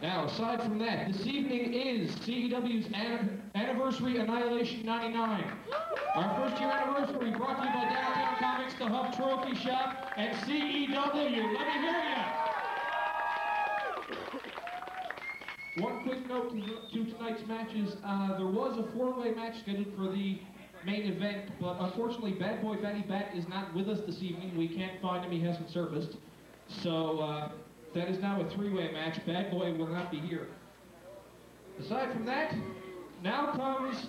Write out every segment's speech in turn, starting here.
Now, aside from that, this evening is CEW's Anniversary Annihilation 99. Our first year anniversary brought to you by Downtown Comics, the Hub Trophy Shop, and CEW. Let me hear you! One quick note to tonight's matches. There was a four-way match scheduled for the main event, but unfortunately Bad Boy Fatty Bat is not with us this evening. We can't find him, he hasn't surfaced. So, that is now a three-way match. Bad Boy will not be here. Aside from that, now comes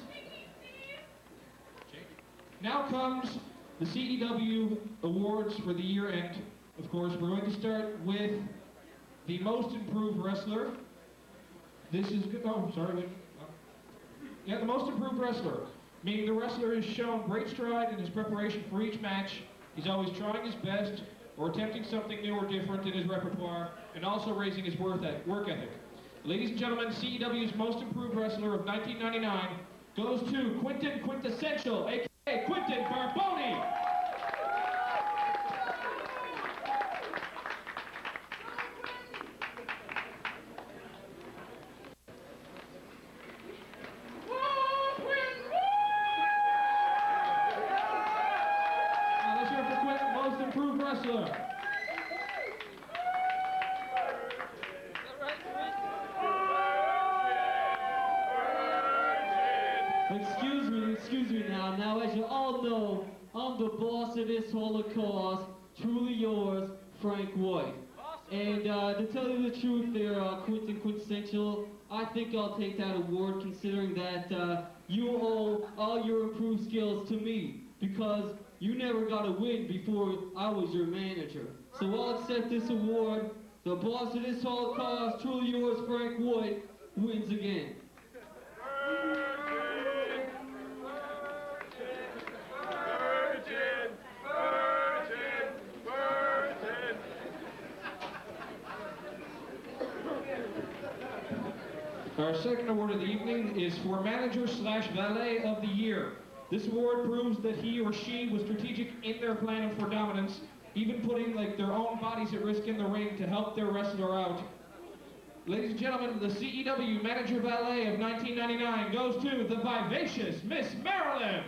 the CEW Awards for the year end. Of course, we're going to start with the Most Improved Wrestler. This is good. Oh, sorry. Wait. Yeah, the Most Improved Wrestler, meaning the wrestler has shown great stride in his preparation for each match. He's always trying his best, or attempting something new or different in his repertoire, and also raising his work ethic. Ladies and gentlemen, CEW's Most Improved Wrestler of 1999 goes to Quinton Quintessential, a.k.a. Quinton Carboni. Now let's hear it for Quinton, Most Improved Wrestler. Excuse me now. Now, as you all know, I'm the boss of this Holocaust. Truly yours, Frank White. And to tell you the truth there, Quinton Quintessential, I think I'll take that award considering that you owe all your improved skills to me, because you never got a win before I was your manager. So I'll accept this award. The boss of this Holocaust, truly yours, Frank White, wins again. Our second award of the evening is for Manager/Valet of the Year. This award proves that he or she was strategic in their planning for dominance, even putting their own bodies at risk in the ring to help their wrestler out. Ladies and gentlemen, the CEW Manager/Valet of 1999 goes to the vivacious Miss Marilyn.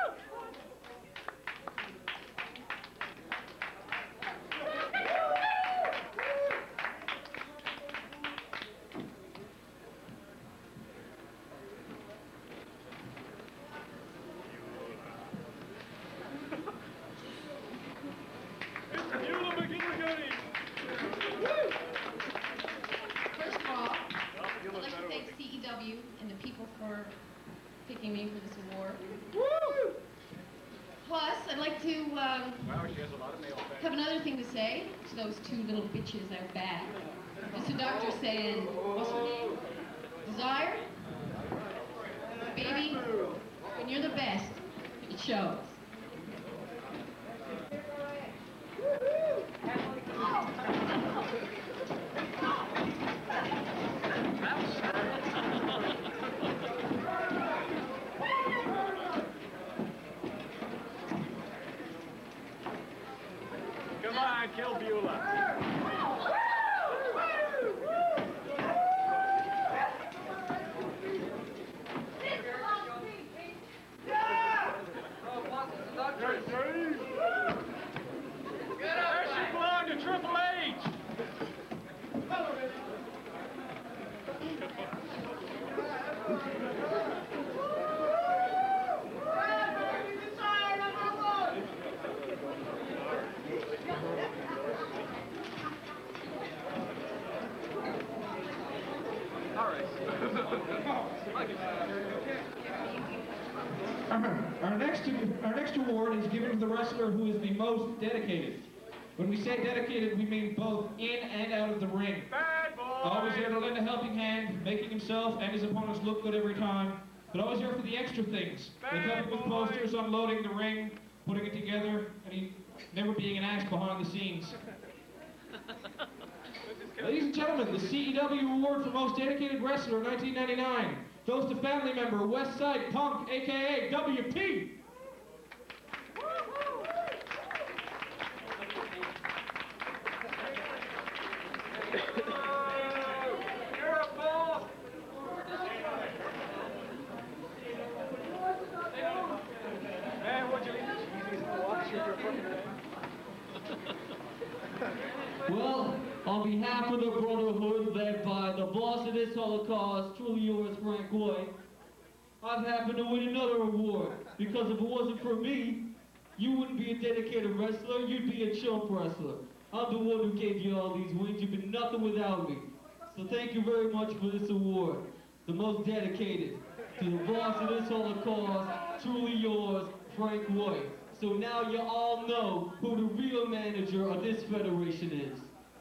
And the people for picking me for this award. Woo! Plus, I'd like to have another thing to say to those two little bitches out back. Just a doctor saying, what's her name? Desire? Baby, when you're the best, it shows. Come on, kill Beulah. That should belong to Triple H. Our next award is given to the wrestler who is the most dedicated. When we say dedicated, we mean both in and out of the ring. Bad boy! Always there to lend a helping hand, making himself and his opponents look good every time, but always there for the extra things. Like helping with posters, unloading the ring, putting it together, and never being an ass behind the scenes. Ladies and gentlemen, the CEW Award for Most Dedicated Wrestler 1999 goes to family member Westside Punk, a.k.a. WP. You're a on behalf of the Brotherhood, led by the boss of this Holocaust, truly yours, Frank White, I've happened to win another award, because if it wasn't for me, you wouldn't be a dedicated wrestler, you'd be a chump wrestler. I'm the one who gave you all these wins, you've been nothing without me. So thank you very much for this award, the most dedicated, to the boss of this Holocaust, truly yours, Frank White. So now you all know who the real manager of this federation is.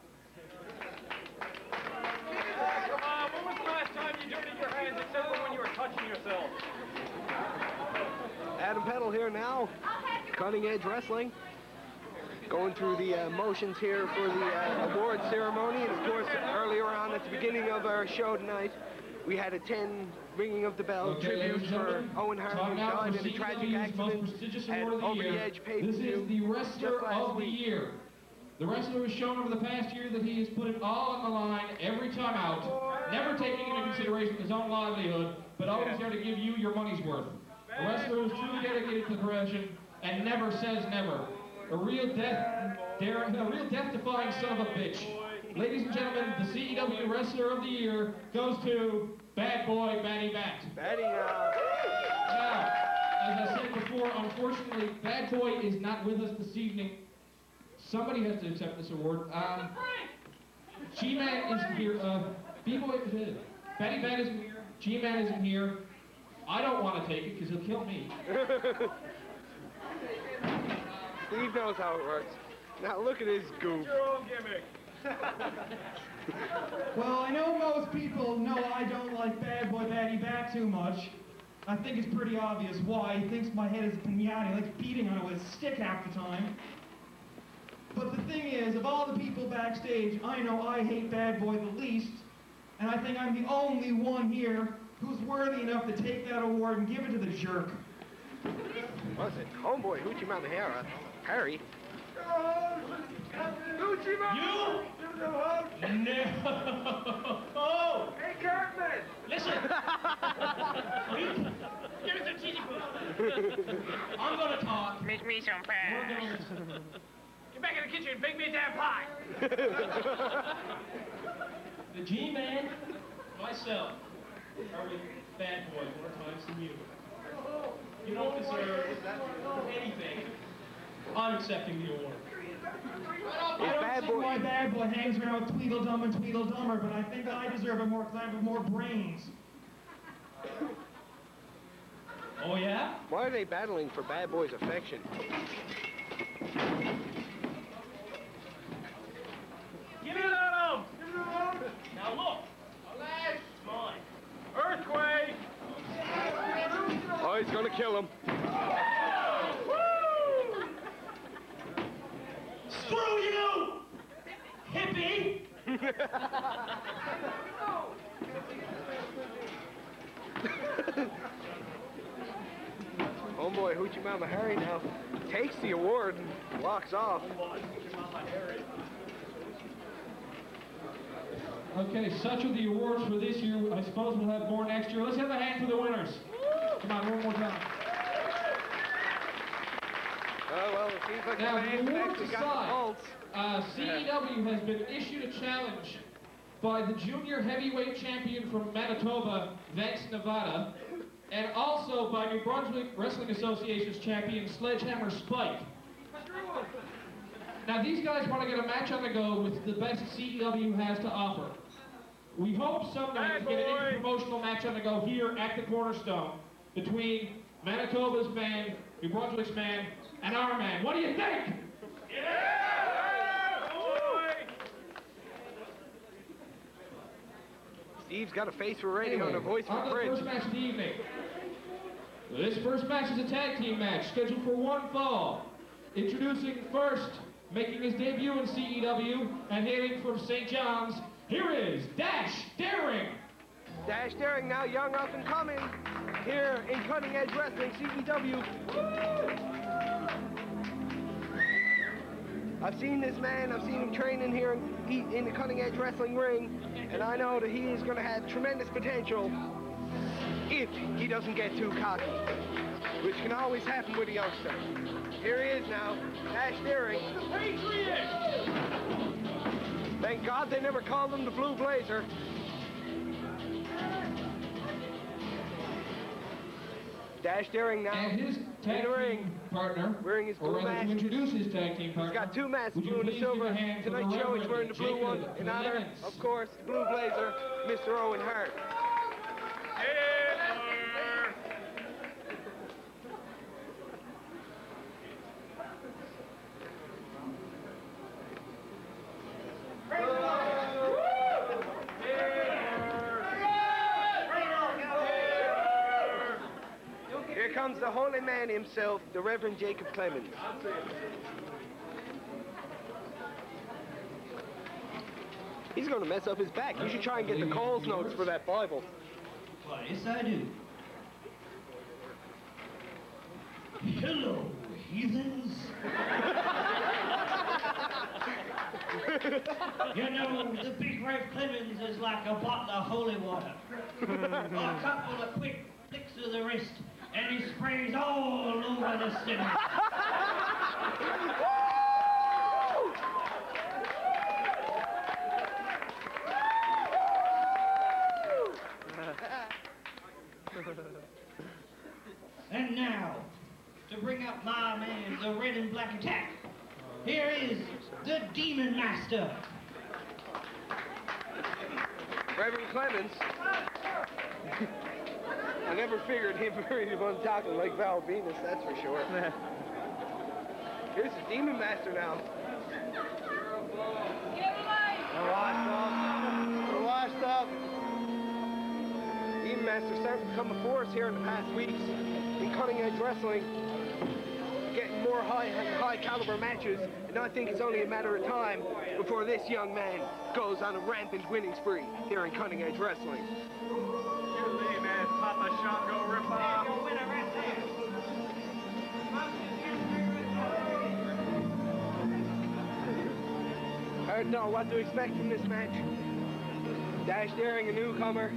Come on, when was the last time you dirtied your hands except for when you were touching yourself? Adam Peddle here now, Cutting Edge Wrestling. Going through the motions here for the award ceremony. And of course, earlier on at the beginning of our show tonight, we had a 10 ringing of the bell tribute for Owen Hart, who died in a tragic accident at Over the Edge pay-per-view. This is the Wrestler of the Year. The wrestler has shown over the past year that he has put it all on the line every time out, never taking into consideration his own livelihood, but always there to give you your money's worth. A wrestler who is truly dedicated to the profession and never says never. A real death-defying son of a bitch. Ladies and gentlemen, the CEW Wrestler of the Year goes to Bad Boy Batty Bat. Batty, Now, as I said before, unfortunately, Bad Boy is not with us this evening. Somebody has to accept this award. G-Man isn't here. B-Boy, Batty Bat isn't here. G-Man isn't here. I don't want to take it because he'll kill me. Steve knows how it works. Now look at his goof. Your own gimmick. Well, I know most people know I don't like Bad Boy Batty Bat too much. I think it's pretty obvious why. He thinks my head is a pinata. He likes beating on it with a stick half the time. But the thing is, of all the people backstage, I know I hate Bad Boy the least, and I think I'm the only one here who's worthy enough to take that award and give it to the jerk. Was it Homeboy Hoochie Mama Harry? Gucci You? No! Hey, Cartman! Listen! Give me some cheesy food. I'm gonna talk. Make me some We're pie. gonna listen. Get back in the kitchen and bake me a damn pie! The G-Man, myself, are with Bad Boy more times than you. You don't deserve anything. I'm accepting the award. I don't see why Bad Boy hangs around with Tweedledum and Tweedledummer, but I think I deserve it more because I have more brains. Oh, yeah? Why are they battling for Bad Boy's affection? Give it on him! Give it on him! Now look. Alas, mine. Earthquake! Oh, he's gonna kill him. Screw you! Hippie! Homeboy Hoochie Mama Harry now takes the award and walks off. Okay, such are the awards for this year. I suppose we'll have more next year. Let's have a hand for the winners. Come on, one more time. Oh, well, it seems like Now, the the man's awards actually got aside, the pulse. CEW has been issued a challenge by the junior heavyweight champion from Manitoba, Vince Nevada, and also by New Brunswick Wrestling Association's champion, Sledgehammer Spike. Now, these guys want to get a match on the go with the best CEW has to offer. We hope someday to get an promotional match on the go here at the Cornerstone between Manitoba's man, New Brunswick's man, and our man. What do you think? Yeah! Boy! Steve's got a face for radio and a voice for on to the bridge. first match of the evening. This first match is a tag team match scheduled for one fall. Introducing first, making his debut in CEW and hailing from St. John's, here is Dash Daring. Dash Daring, now young up and coming, here in Cutting Edge Wrestling, CEW. I've seen this man, I've seen him training here in the Cutting Edge Wrestling ring, and I know that he is going to have tremendous potential if he doesn't get too cocky, which can always happen with a youngster. Here he is now, Dash Daring. The Patriot! Thank God they never called him the Blue Blazer. Dash Daring now And his in tag the ring, team partner, wearing his or blue rather to mask. introduce his tag team partner. He's got two masks, would you blue and a please give silver. a hand for the Tonight's show he's wearing the blue one. Jacob In honor, Clemens. of course, the Blue Blazer, Mr. Owen Hart. Here comes the holy man himself, the Reverend Jacob Clemens. He's going to mess up his back. You should try and get the Coles notes for that Bible. Why, yes, I do. Hello, heathens. You know, the big Rev Clemens is like a bottle of holy water. A couple of quick flicks of the wrist, and he sprays all over the sinner. And now, to bring up my man, the Red and Black Attack, here is the Demon Master. Reverend Clemens. I never figured him really want to tackle like Val Venus, that's for sure. Here's the Demon Master now. They're washed up. They're washed up. Demon Master starting to come before us here in the past weeks in Cutting Edge Wrestling, getting more high caliber matches, and I think it's only a matter of time before this young man goes on a rampant winning spree here in Cutting Edge Wrestling. Man, Papa Shango ripoff. I don't know what to expect from this match. Dash Daring, a newcomer.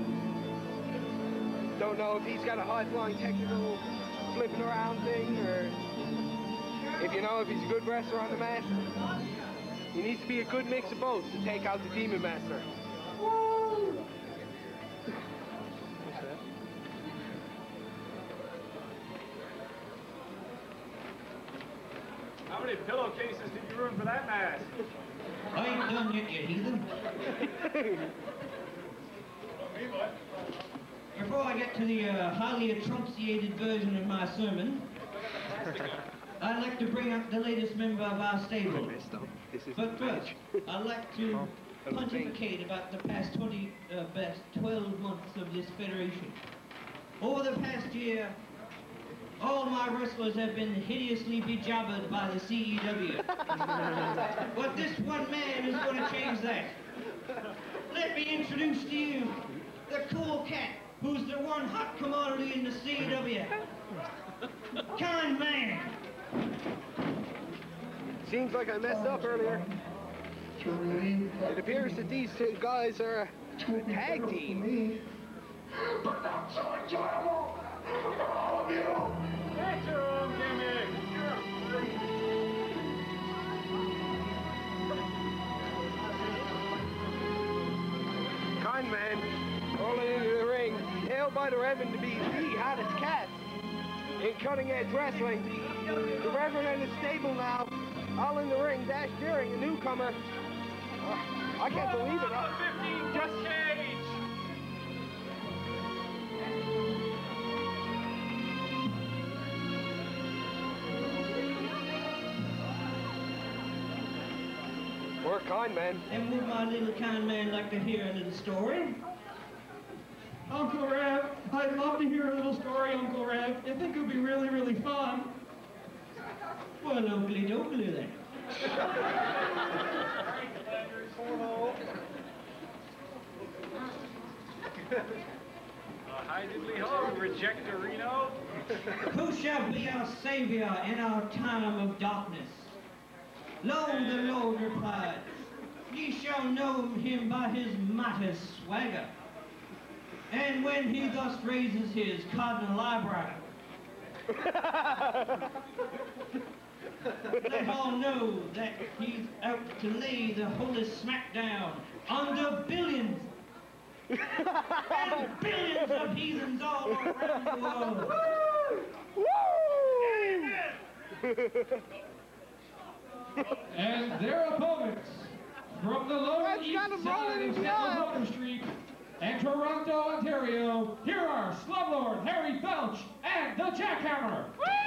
Don't know if he's got a high-flying technical flipping around thing, or if you know if he's a good wrestler on the mat. He needs to be a good mix of both to take out the Demon Master. How many pillowcases did you ruin for that mask? I ain't done yet, you heathen. Before I get to the highly atrunciated version of my sermon, I'd like to bring up the latest member of our stable. But first, I'd like to pontificate about the past 12 months of this federation. Over the past year, all my wrestlers have been hideously bejabbered by the CEW. But this one man is going to change that. Let me introduce to you the cool cat, who's the one hot commodity in the CEW. Kind man. Seems like I messed up earlier. It appears that these two guys are a tag team. That's your own gimmick. Kind man rolling into the ring, hailed by the Reverend to be the hottest cat in Cutting Edge Wrestling. The Reverend and his stable now, all in the ring. Dash Daring, a newcomer. I can't believe it. 15 just cage. Poor Kind man. And would my little kind man like to hear a little story? Uncle Rev, I'd love to hear a little story, Uncle Rev. I think it would be really, really fun. Well, oakley dokley then. Hi diddly ho, rejectorino. Who shall be our savior in our time of darkness? Lo, the Lord replied, ye shall know him by his mighty swagger. And when he thus raises his cardinal eyebrow, let all know that he's out to lay the holy smackdown on the billions and billions of heathens all around the world. And their opponents from the Lower East Side of South Water Street and Toronto, Ontario, here are Slumlord Harry Belch and the Jackhammer.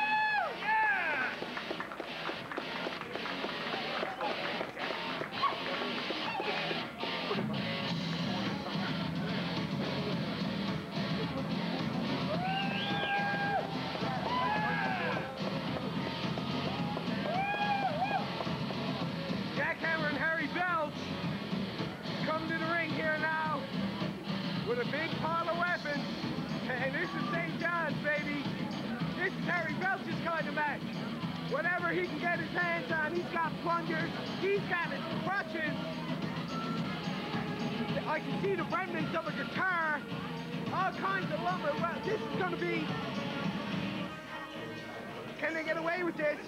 Jackhammer and Harry Belch come to the ring here now with a big pile of weapons. And this is St. John's, baby. This is Harry Belch's kind of match. Whatever he can get his hands on, he's got plungers, he's got his crutches. I can see the remnants of a guitar, all kinds of lumber. Well, this is going to be... Can they get away with this?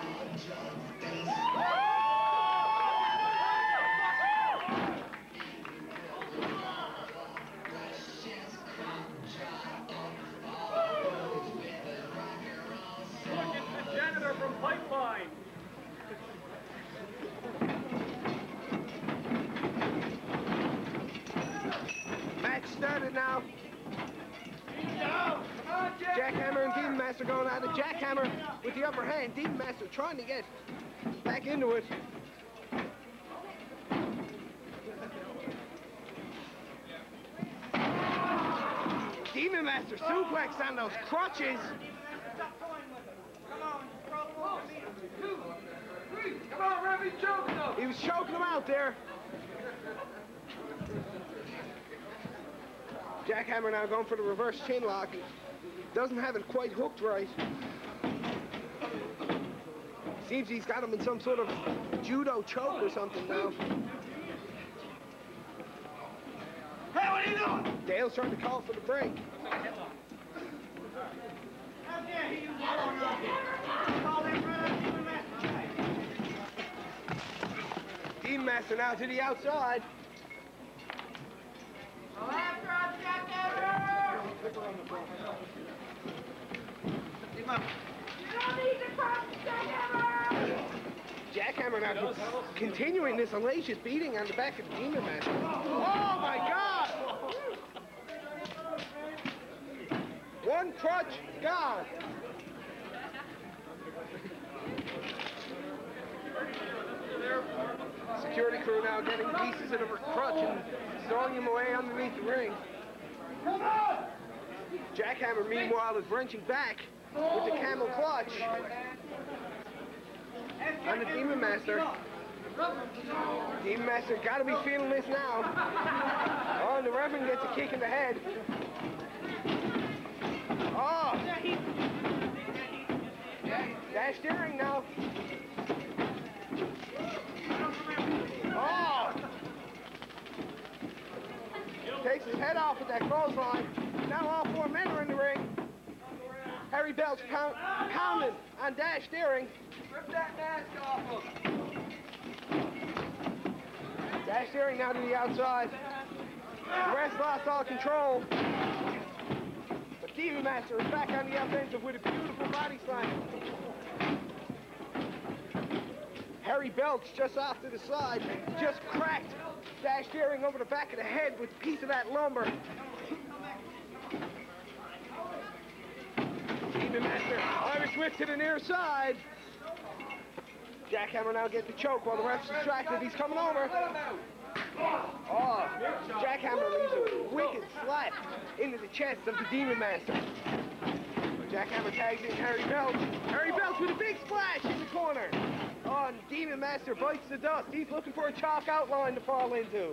Janitor from Pipeline. Match started now. Jackhammer and Demon Master going at it. Jackhammer with the upper hand. Demon Master trying to get back into it. Demon Master suplex on those crutches. Come on, Remy, choke him. He was choking him out there. Jackhammer now going for the reverse chin lock. Doesn't have it quite hooked right. Seems he's got him in some sort of judo choke or something now. Hey, what are you doing? Dale's trying to call for the break. Demon Master now to the outside. Jackhammer now continuing this hellacious beating on the back of the Demon Master. Oh my God! One crutch gone. Security crew now getting pieces of the crutch and throwing him away underneath the ring. Jackhammer, meanwhile, is wrenching back with the camel clutch on the Demon Master. Demon Master got to be feeling this now. Oh, and the referee gets a kick in the head. Oh! Dash steering now. Oh! Takes his head off with that clothesline. Now all four men are in the ring. Harry Belch pounding on Dash steering. Rip that mask off him. Dash steering now to the outside. The rest lost all control. But Demon Master is back on the offensive with a beautiful body slam. Harry Belch just off to the side, just cracked Dash steering over the back of the head with a piece of that lumber. Demon Master, Irish whip to the near side. Jackhammer now gets the choke while the ref's distracted. He's coming over. Oh, Jackhammer leaves a wicked slap into the chest of the Demon Master. Jackhammer tags in Harry Belch. Harry Belch with a big splash in the corner. Oh, and Demon Master bites the dust. He's looking for a chalk outline to fall into.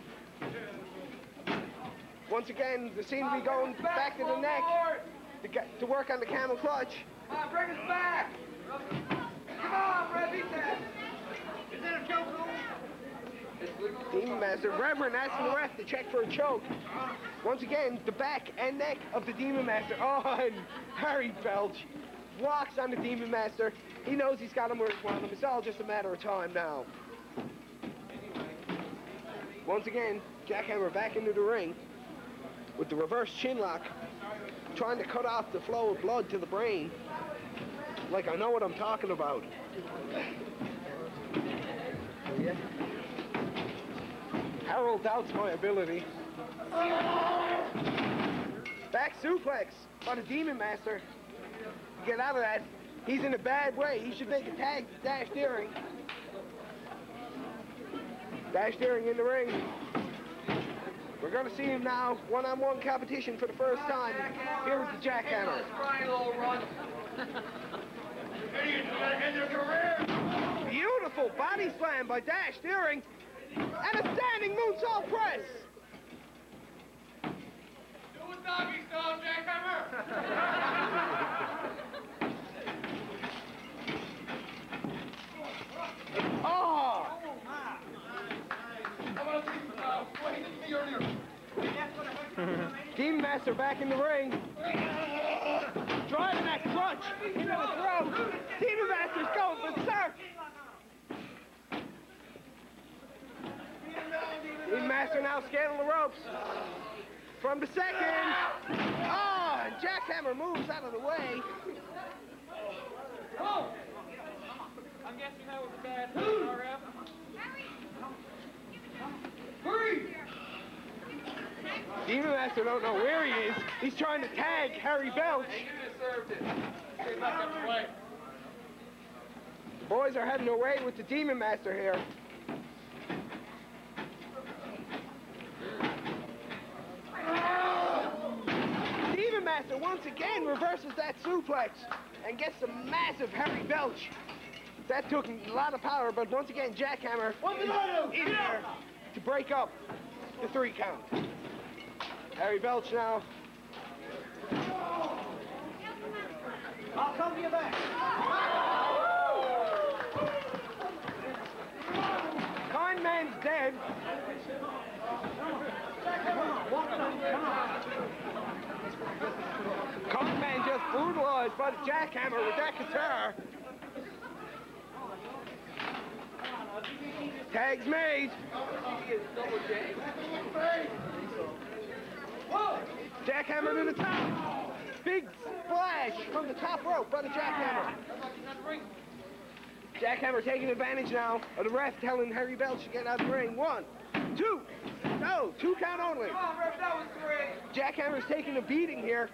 Once again, they seem to be going back to the neck to work on the camel clutch. Come on, bring us back. Come on, Red, beat that. Is that a choke hold? Demon Master, Reverend asking the ref to check for a choke. Once again, the back and neck of the Demon Master. Oh, and Harry Belch walks on the Demon Master. He knows he's got him where he wants him. It's all just a matter of time now. Once again, Jackhammer back into the ring with the reverse chin lock, trying to cut off the flow of blood to the brain. Like I know what I'm talking about. Harold doubts my ability. Back suplex by the Demon Master. To get out of that, he's in a bad way. He should make a tag to Dash Deering. Dash Deering in the ring. We're going to see him now, one-on-one competition for the first time. Here is the Jackhammer. Beautiful body slam by Dash Deering. And a standing moonsault press. Do a doggy style, Jackhammer. Oh! Demon Master back in the ring. Driving that crutch into the throat. Demon Master's going berserk. Demon Master now scaling the ropes. From the second. Oh, and Jackhammer moves out of the way. Oh! I'm guessing that was a bad RF. Hurry! Demon Master don't know where he is. He's trying to tag Harry Belch. The boys are having their way with the Demon Master here. Demon Master once again reverses that suplex and gets the massive Harry Belch. That took a lot of power, but once again, Jackhammer is in there to break up the 3 count. Harry Belch now. I'll come to you back. Kind Man's dead. Kind Man just brutalized by the Jackhammer with that guitar. Tag's made. Jackhammer to the top. Big splash from the top rope by the Jackhammer. Jackhammer taking advantage now of the ref telling Harry Belch to get out of the ring. 1, 2. No, 2 count only. Come on, ref, that was great. Jackhammer's taking a beating here.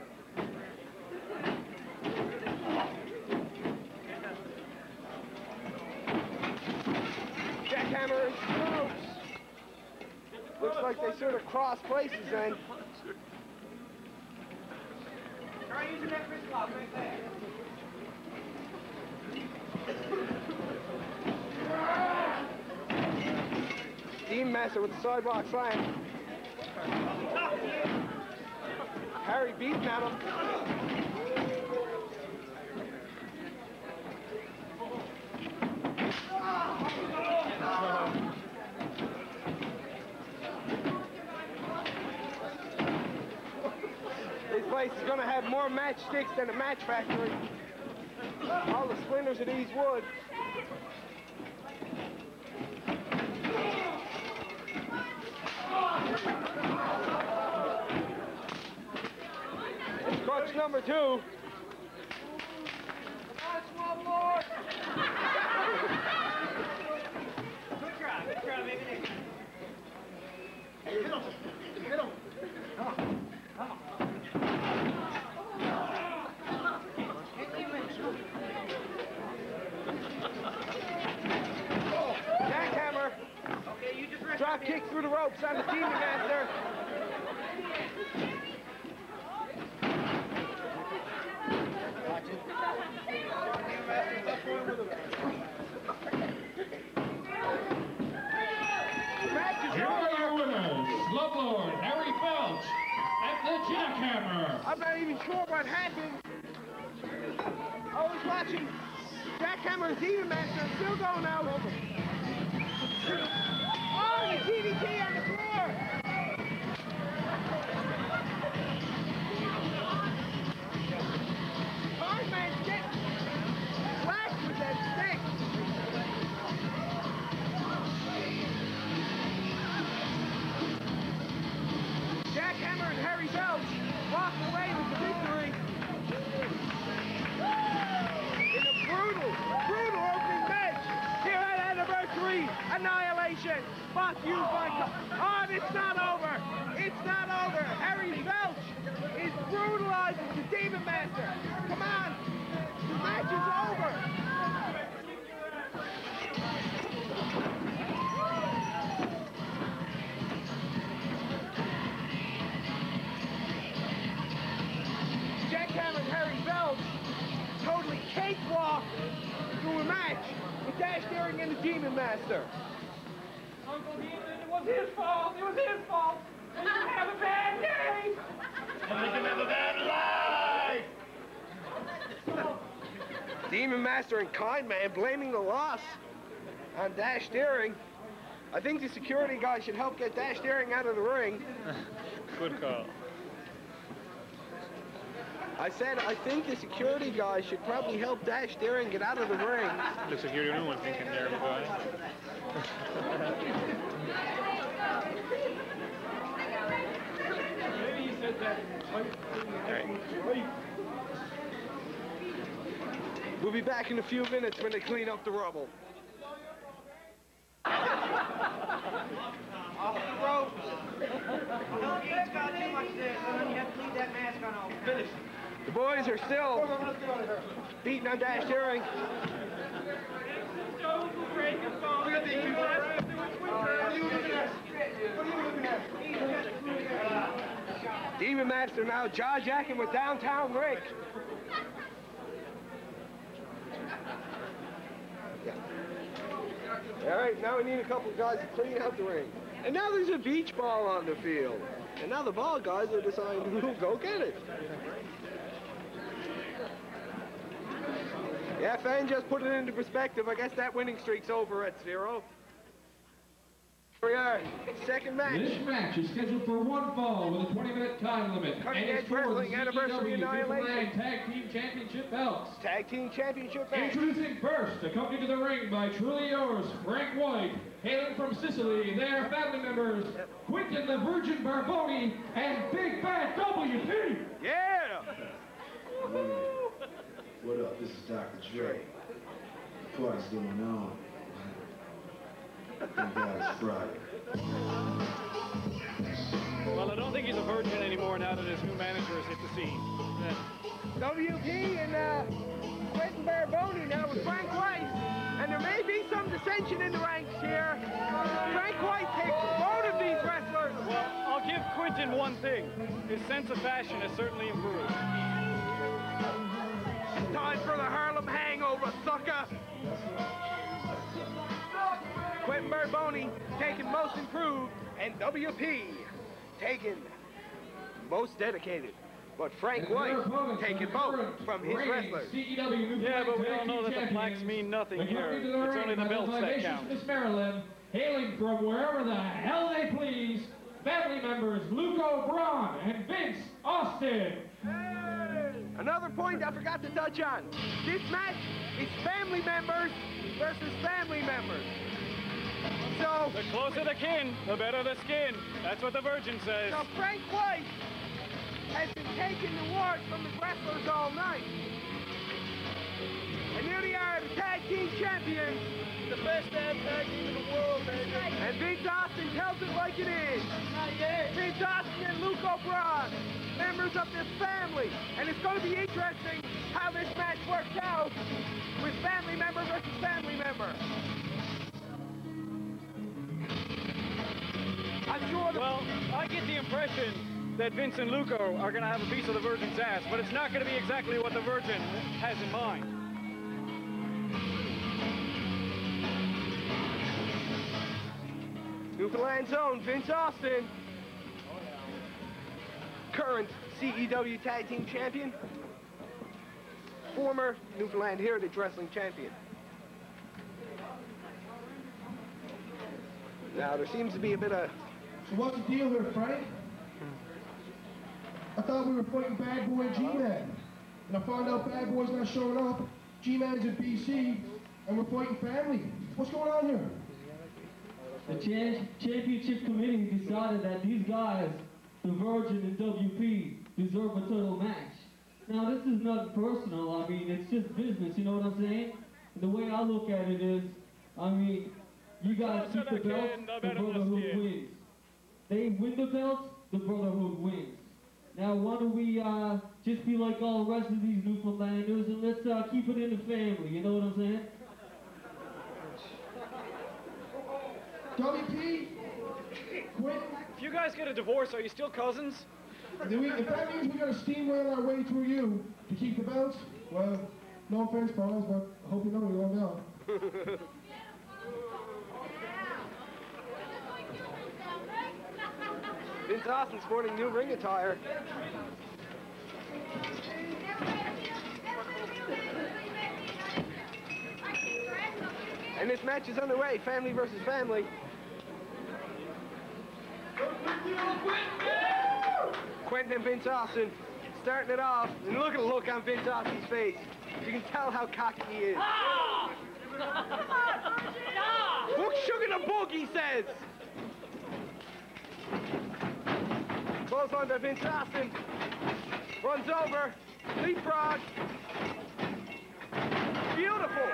Jackhammer is close. Looks like they sort of cross places then. Try using that wrist lock right there. Demon Master with the sidewalk slam. Harry beating at him. This place is going to have more matchsticks than a match factory. All the splinters of these wood. It's crutch number 2. Good try, baby. Hit him. Hit him. Come on. Come on. Jackhammer. Okay, you just Drop kick through the ropes on the Demon Master. Here are your winners, Slumlord Harry Belch and the Jackhammer. I'm not even sure what happened. I was watching Jackhammer and Demon Master and still going out. Oh, the DDT on the floor. Hardman's getting loss used by... Oh, it's not over. It's not over. Harry Felch is brutalizing the Demon Master. Come on. The match is over. Jackhammer Harry Felch totally cakewalked through a match with Dash Daring and the Demon Master. Uncle Demon, it was his fault. It was his fault. He can have a bad day. I can have a bad life. Demon Master and Kind Man blaming the loss on Dash Daring. I think the security guy should help get Dash Daring out of the ring. Good call. I said I think the security guy should probably help Dash Daring get out of the ring. Looks like you're the only one thinking there, guy. Maybe he said that. We'll be back in a few minutes when they clean up the rubble. Off the rope. Don't eat got too much there, son. You have to leave that mask on all. Finish. The boys are still beating on Dash Daring. Demon Master now jaw-jacking with Downtown Rick. All right, now we need a couple guys to clean out the ring. And now there's a beach ball on the field. And now the ball guys are deciding who'll go get it. Yeah, Fan just put it into perspective. I guess that winning streak's over at 0. Here we are, second match. This match is scheduled for one fall with a 20-minute time limit. Cutting And it's Edge for the Wrestling Anniversary CEW Annihilation. Tag Team Championship belts. Tag Team Championship match. Introducing first, accompanied to the ring by truly yours, Frank White. Hailing from Sicily, their family members, Quentin the Virgin Barboni and Big Bad WP. Yeah! What up? This is Dr. Dre. What's going on? Thank God it's Friday. Well, I don't think he's a virgin anymore now that his new manager has hit the scene. WP and Quentin Barboni now with Frank White. And there may be some dissension in the ranks here. Frank White takes both of these wrestlers. Well, I'll give Quentin one thing. His sense of fashion has certainly improved. Time for the Harlem Hangover, sucker. Quentin Barboni taking most improved, and WP taking most dedicated. But Frank White taking both from his wrestlers. Yeah, but we all know that the plaques mean nothing here. It's only the belts that count. Miss Maryland, hailing from wherever the hell they please, family members Luke O'Braun and Vince Austin. Another point I forgot to touch on. This match is family members versus family members. So, The closer the kin, the better the skin. That's what the Virgin says. so Frank White has been taking the awards from his wrestlers all night. And here they are, the tag team champions. The best damn tag team in the world, baby. And Vince Austin tells it like it is. Vince Austin and Luke O'Braun, members of this family. And it's going to be interesting how this match works out with family member versus family member. I'm sure Well, I get the impression that Vince and Luco are going to have a piece of the Virgin's ass, but it's not going to be exactly what the Virgin has in mind. Newfoundland's own Vince Austin, current CEW Tag Team Champion, former Newfoundland Heritage Wrestling Champion. Now, there seems to be a bit of... So what's the deal here, Frank? I thought we were fighting Bad Boy and G-Man. And I found out Bad Boy's not showing up, G-Man's in BC, and we're fighting family. What's going on here? The championship committee decided that these guys, the Virgin and WP, deserve a title match. Now, this is nothing personal. I mean, it's just business, you know what I'm saying? The way I look at it is, I mean, you gotta keep the belts, the Brotherhood wins. They win the belts, the Brotherhood wins. Now why don't we just be like all the rest of these Newfoundlanders and let's keep it in the family, you know what I'm saying? WP, Quentin. If you guys get a divorce, are you still cousins? If that means we gotta steamroll our way through you to keep the belts, well, no offense, Paul, but I hope you know you won't know. Vince Austin sporting new ring attire. And this match is underway, family versus family. Quentin and Vince Austin starting it off. And look at the look on Vince Austin's face. You can tell how cocky he is. Look, sugar the book, he says. Close on to Vince Austin. Runs over. Leapfrog. Beautiful.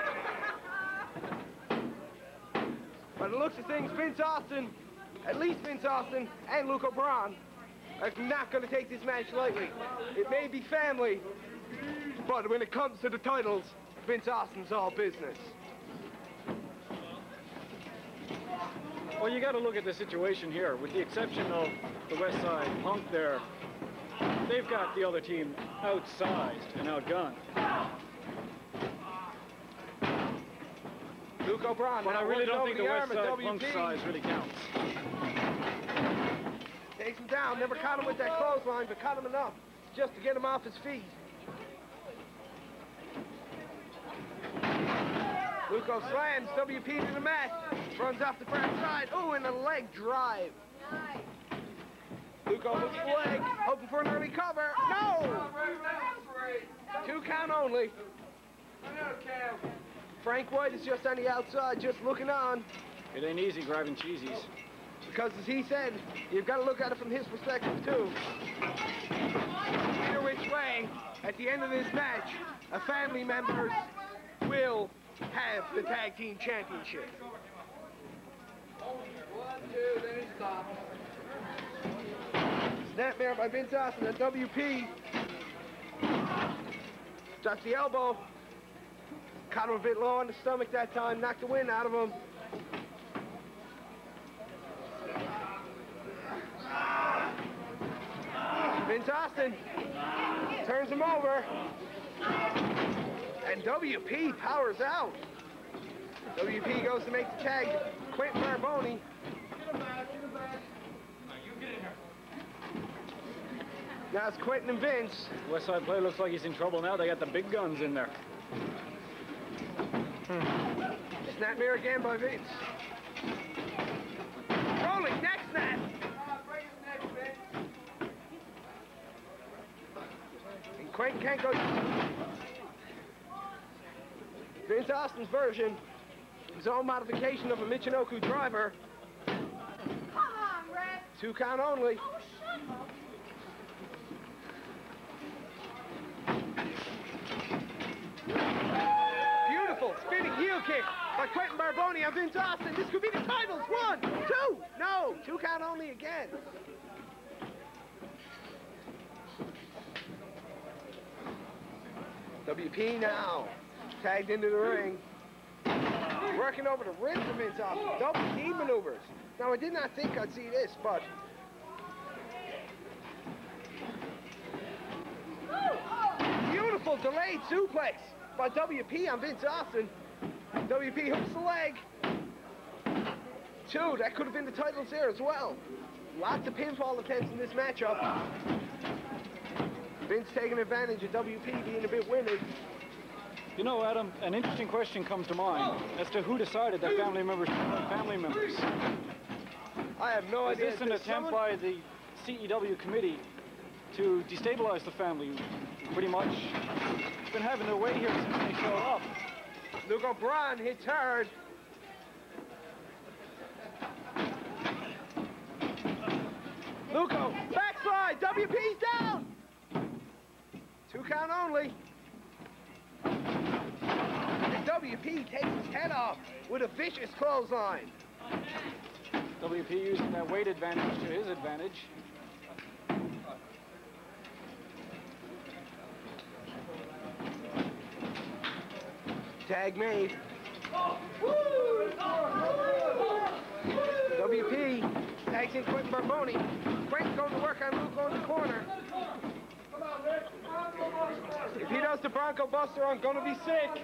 By the looks of things, Vince Austin, at least Vince Austin and Luke O'Brien, are not going to take this match lightly. It may be family, but when it comes to the titles, Vince Austin's all business. Well, you got to look at the situation here. With the exception of the West Side Punk there, they've got the other team outsized and outgunned. Luke O'Brien. But I really don't think the West Side Punk size really counts. Takes him down. Never caught him with that clothesline, but caught him enough just to get him off his feet. Luco slams WP to the mat. Runs off the front side. Oh, and a leg drive. Luco hooks the leg, hoping for an early cover. No! 2 count only. Frank White is just on the outside, just looking on. It ain't easy grabbing cheesies. Because as he said, you've got to look at it from his perspective too. Either which way, at the end of this match, a family member will have the tag team championship. 1, 2, then he stops. Snapmare by Vince Austin and WP. Drops the elbow. Caught him a bit low on the stomach that time, knocked the wind out of him. Vince Austin turns him over. And WP powers out. WP goes to make the tag. Quentin Barboni. Now it's Quentin and Vince. West Side Play looks like he's in trouble now. They got the big guns in there. Snapmare again by Vince. Rolling neck snap. And Quentin can't go. Vince Austin's version, his own modification of a Michinoku driver. Come on, Red. 2 count only. Oh, shut up. Beautiful spinning heel kick by Quentin Barboni on Vince Austin. This could be the titles. 1, 2. No, 2 count only again. WP now tagged into the ring. Working over the ribs of Vince Austin. Double knee maneuvers. Now, I did not think I'd see this, but beautiful delayed suplex by WP on Vince Austin. WP hooks the leg. 2, that could have been the titles there as well. Lots of pinfall attempts in this matchup. Vince taking advantage of WP being a bit winded. You know, Adam, an interesting question comes to mind as to who decided that family members are family members. I have no idea. Is this an attempt by the CEW committee to destabilize the family? Pretty much been having their way here since they showed up. Luke O'Brien hits hard. Luco, backslide, WP's down. 2 count only. WP takes his head off with a vicious clothesline. WP using that weight advantage to his advantage. Tag made. WP tags in Quentin Barboni. Quentin's going to work on Luke on the corner. If he does the Bronco Buster, I'm going to be sick.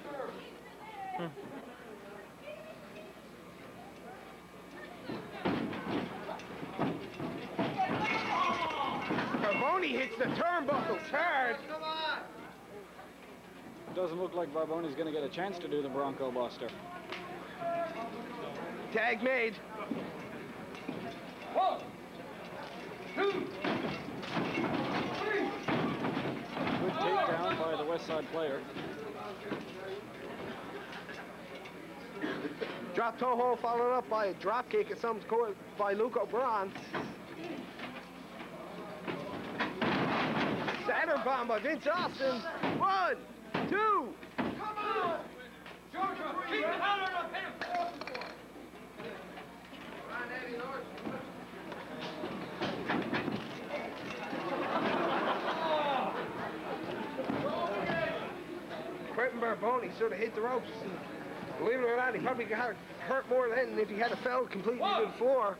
Barboni hits the turnbuckles hard. It doesn't look like Barboni's going to get a chance to do the Bronco Buster. Tag made. 1, 2, 3. Good takedown by the West Side player. Drop toe hold followed up by a drop kick at some score by Luke O'Brien. Saturn bomb by Vince Austin. 1, 2. Come on! Georgia, keep the hammer up him! Quentin Barboni sort of hit the ropes. Believe it or not, he probably got hurt more than if he had fell completely to the floor.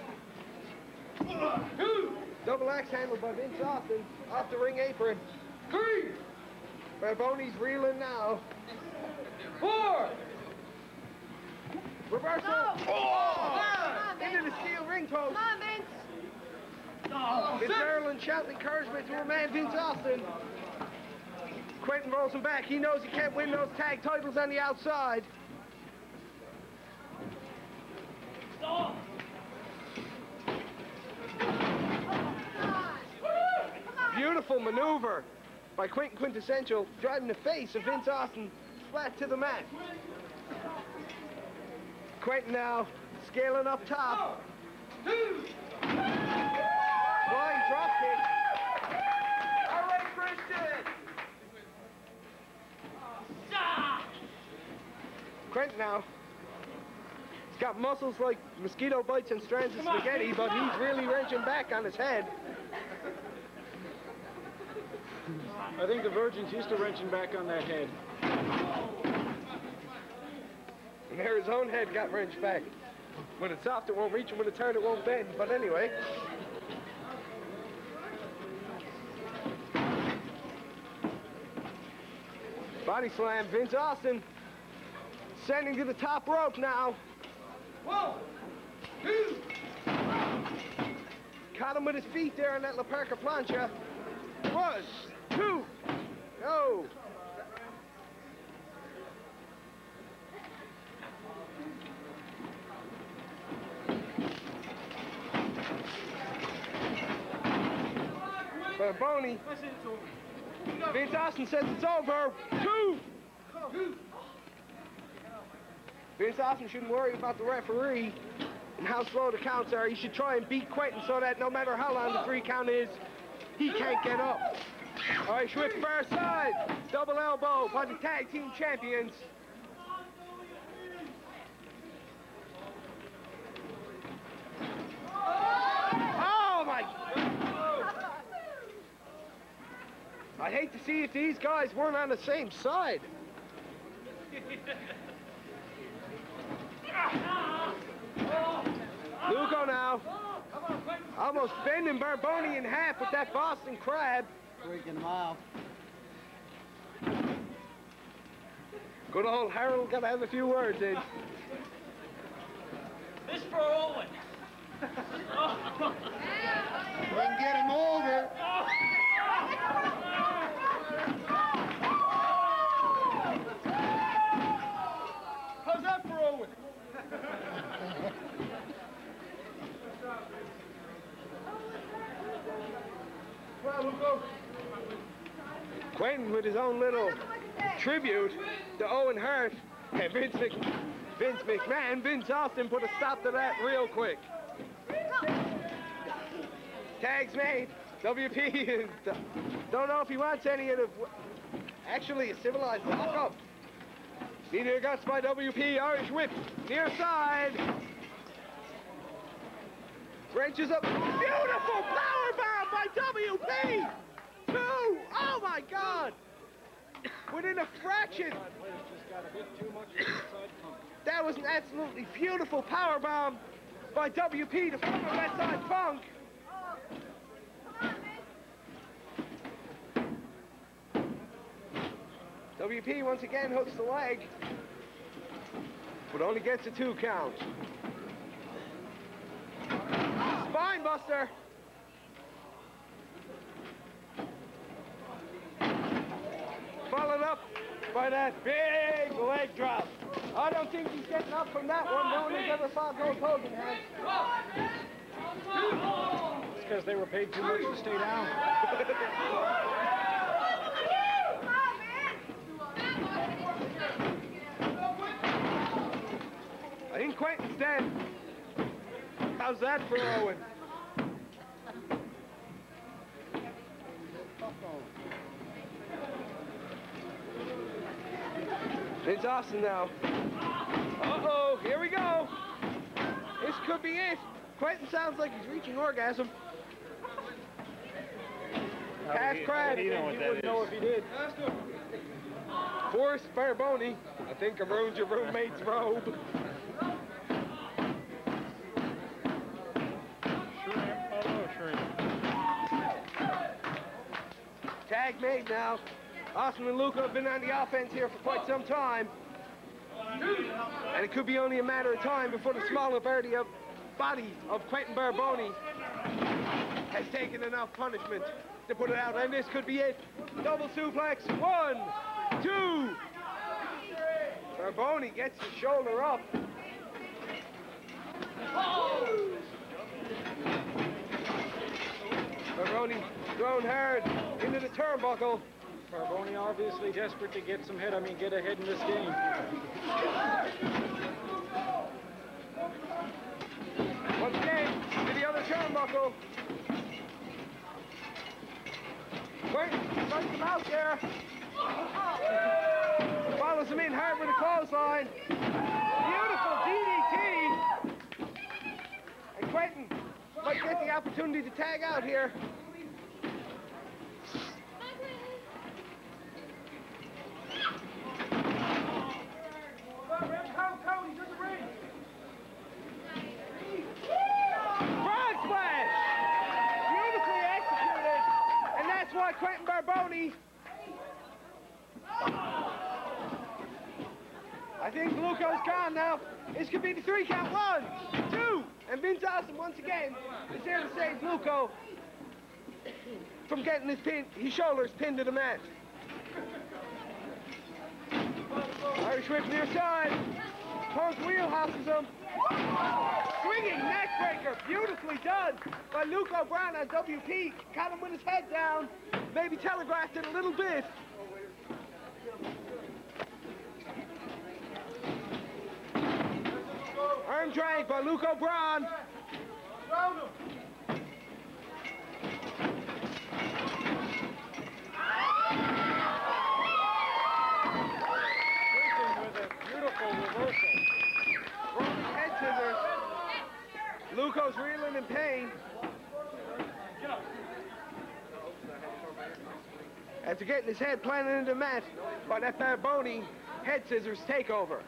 Double axe handled by Vince Austin off the ring apron. 3. Barboni's reeling now. 4. Reversal. No. Oh! Come on, Into the steel ring post. Come on, Vince. Vince Maryland shouting encouragement to her man Vince Austin. Quentin rolls him back. He knows he can't win those tag titles on the outside. Beautiful maneuver by Quentin Quintessential, driving the face of Vince Austin flat to the mat. Quentin now scaling up top. 2. Flying drop kick. All right, Christian. Quentin now. He's got muscles like mosquito bites and strands of spaghetti, but he's really wrenching back on his head. I think the Virgin's used to wrenching back on that head. And there his own head got wrenched back. When it's soft, it won't reach, and when it's hard, it won't bend. But anyway. Body slam, Vince Austin sending to the top rope now. 1, 2. Caught him with his feet there on that La Parca plancha. 1, 2, go. Barboni. Vince Austin says it's over. 2. Vince Austin shouldn't worry about the referee and how slow the counts are. He should try and beat Quentin so that no matter how long the 3 count is, he can't get up. All right, Schwitt far side. Double elbow by the tag team champions. Oh, my. I'd hate to see if these guys weren't on the same side. Lugo now. Almost bending Barboni in half with that Boston Crab. Breaking him off. Good old Harold got to have a few words in. This for Owen. We can get him over. How's that for Owen? Quentin with his own little tribute to Owen Hart. And Vince McMahon, Vince Austin put a stop to that real quick. Tags made. WP don't know if he wants any of the... Actually, a civilized lockup. Neither guts by WP. Irish whip. Near side. Wrenches up. Beautiful powerbomb by WP. 2. Oh my God. Within a fraction. That was an absolutely beautiful powerbomb by WP, the former Westside Punk. WP once again hooks the leg, but only gets a 2 count. Spine buster. Followed up by that big leg drop. I don't think he's getting up from that one. No one has ever fought Hulk Hogan has. It's because they were paid too much to stay down. I think Quentin's dead. How's that for Owen? It's Austin now. Uh-oh, here we go. This could be it. Quentin sounds like he's reaching orgasm. Half crab. You wouldn't know if he did. Forrest Barboni. I think I ruined your roommate's robe. Tag made now. Austin and Luca have been on the offense here for quite some time. And it could be only a matter of time before the smaller body of Quentin Barboni has taken enough punishment to put it out. And this could be it. Double suplex. 1, 2. Barboni gets his shoulder up. Barboni thrown hard into the turnbuckle. Barboni obviously desperate to get get ahead in this game. Once again, to the other turnbuckle. Quentin runs him out there. Follows him in hard with a clothesline. Beautiful DDT. And Quentin might get the opportunity to tag out here. Frog splash! Beautifully executed. And that's why Quentin Barboni, I think Luco's gone now. This could be the 3 count. 1, 2. And Vince Austin once again is there to save Luco from getting his shoulders pinned to the mat. Irish whip near side. Punk wheelhouses him. Swinging neck breaker. Beautifully done by Luco Brown on WP. Caught him with his head down. Maybe telegraphed it a little bit. Arm drag by Luco Brown. Head scissors. Luco's reeling in pain. After getting his head planted into the mat by that Barboni head scissors takeover.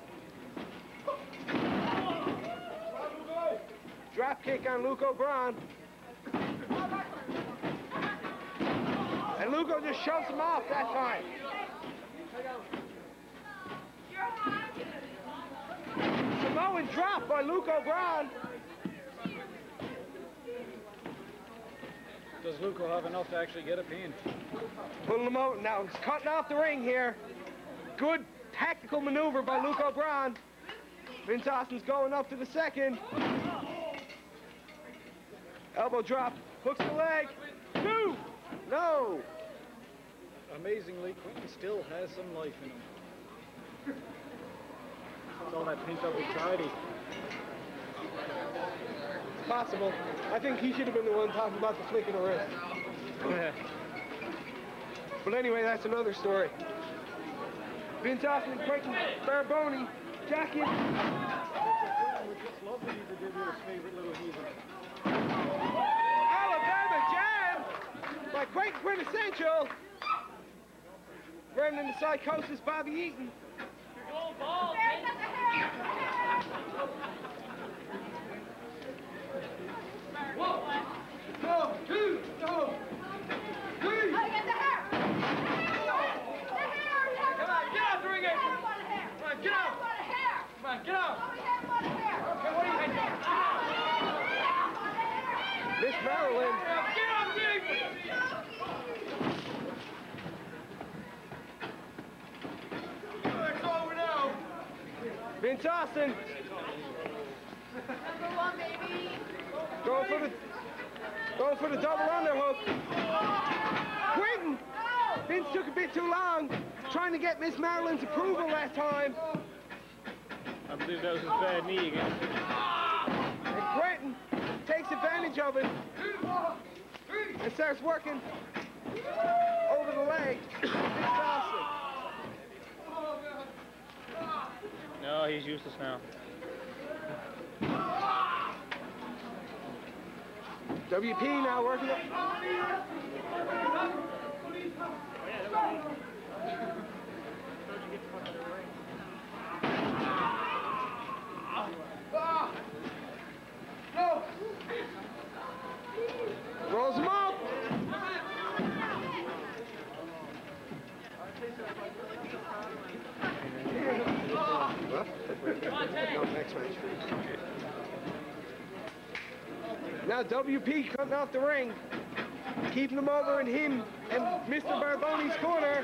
Drop kick on Luco Braun. And Luco just shoves him off that time. Samoan drop by Luco Braun. Does Luco have enough to actually get a pin? Pulling him out now. He's cutting off the ring here. Good tactical maneuver by Luco Braun. Vince Austin's going up to the second. Elbow drop. Hooks the leg. 2. No. Amazingly, Quentin still has some life in him. It's all that pent-up anxiety. It's possible. I think he should have been the one talking about the flick of the wrist. But anyway, that's another story. Vince Austin and Quentin Barboni. Jackie. Alabama Jam by Quentin Quintessential. Running the Psychosis, Bobby Eaton. Go, two, go. Three. Come on, get out the ring, April. Come on, get out. Come on, get out. Okay, what are you doing? Miss Maryland. Get out the apron. It's over now. Vince Austin. Number one, baby. Going for the double underhook. Quentin! Vince took a bit too long, trying to get Miss Maryland's approval that time. I believe that was his bad knee again. And Quentin takes advantage of it and starts working over the leg. Vince Austin. No, he's useless now. WP now working up. No. Rolls him up. Now WP coming off the ring, keeping him over in him and Mr. Barboni's corner.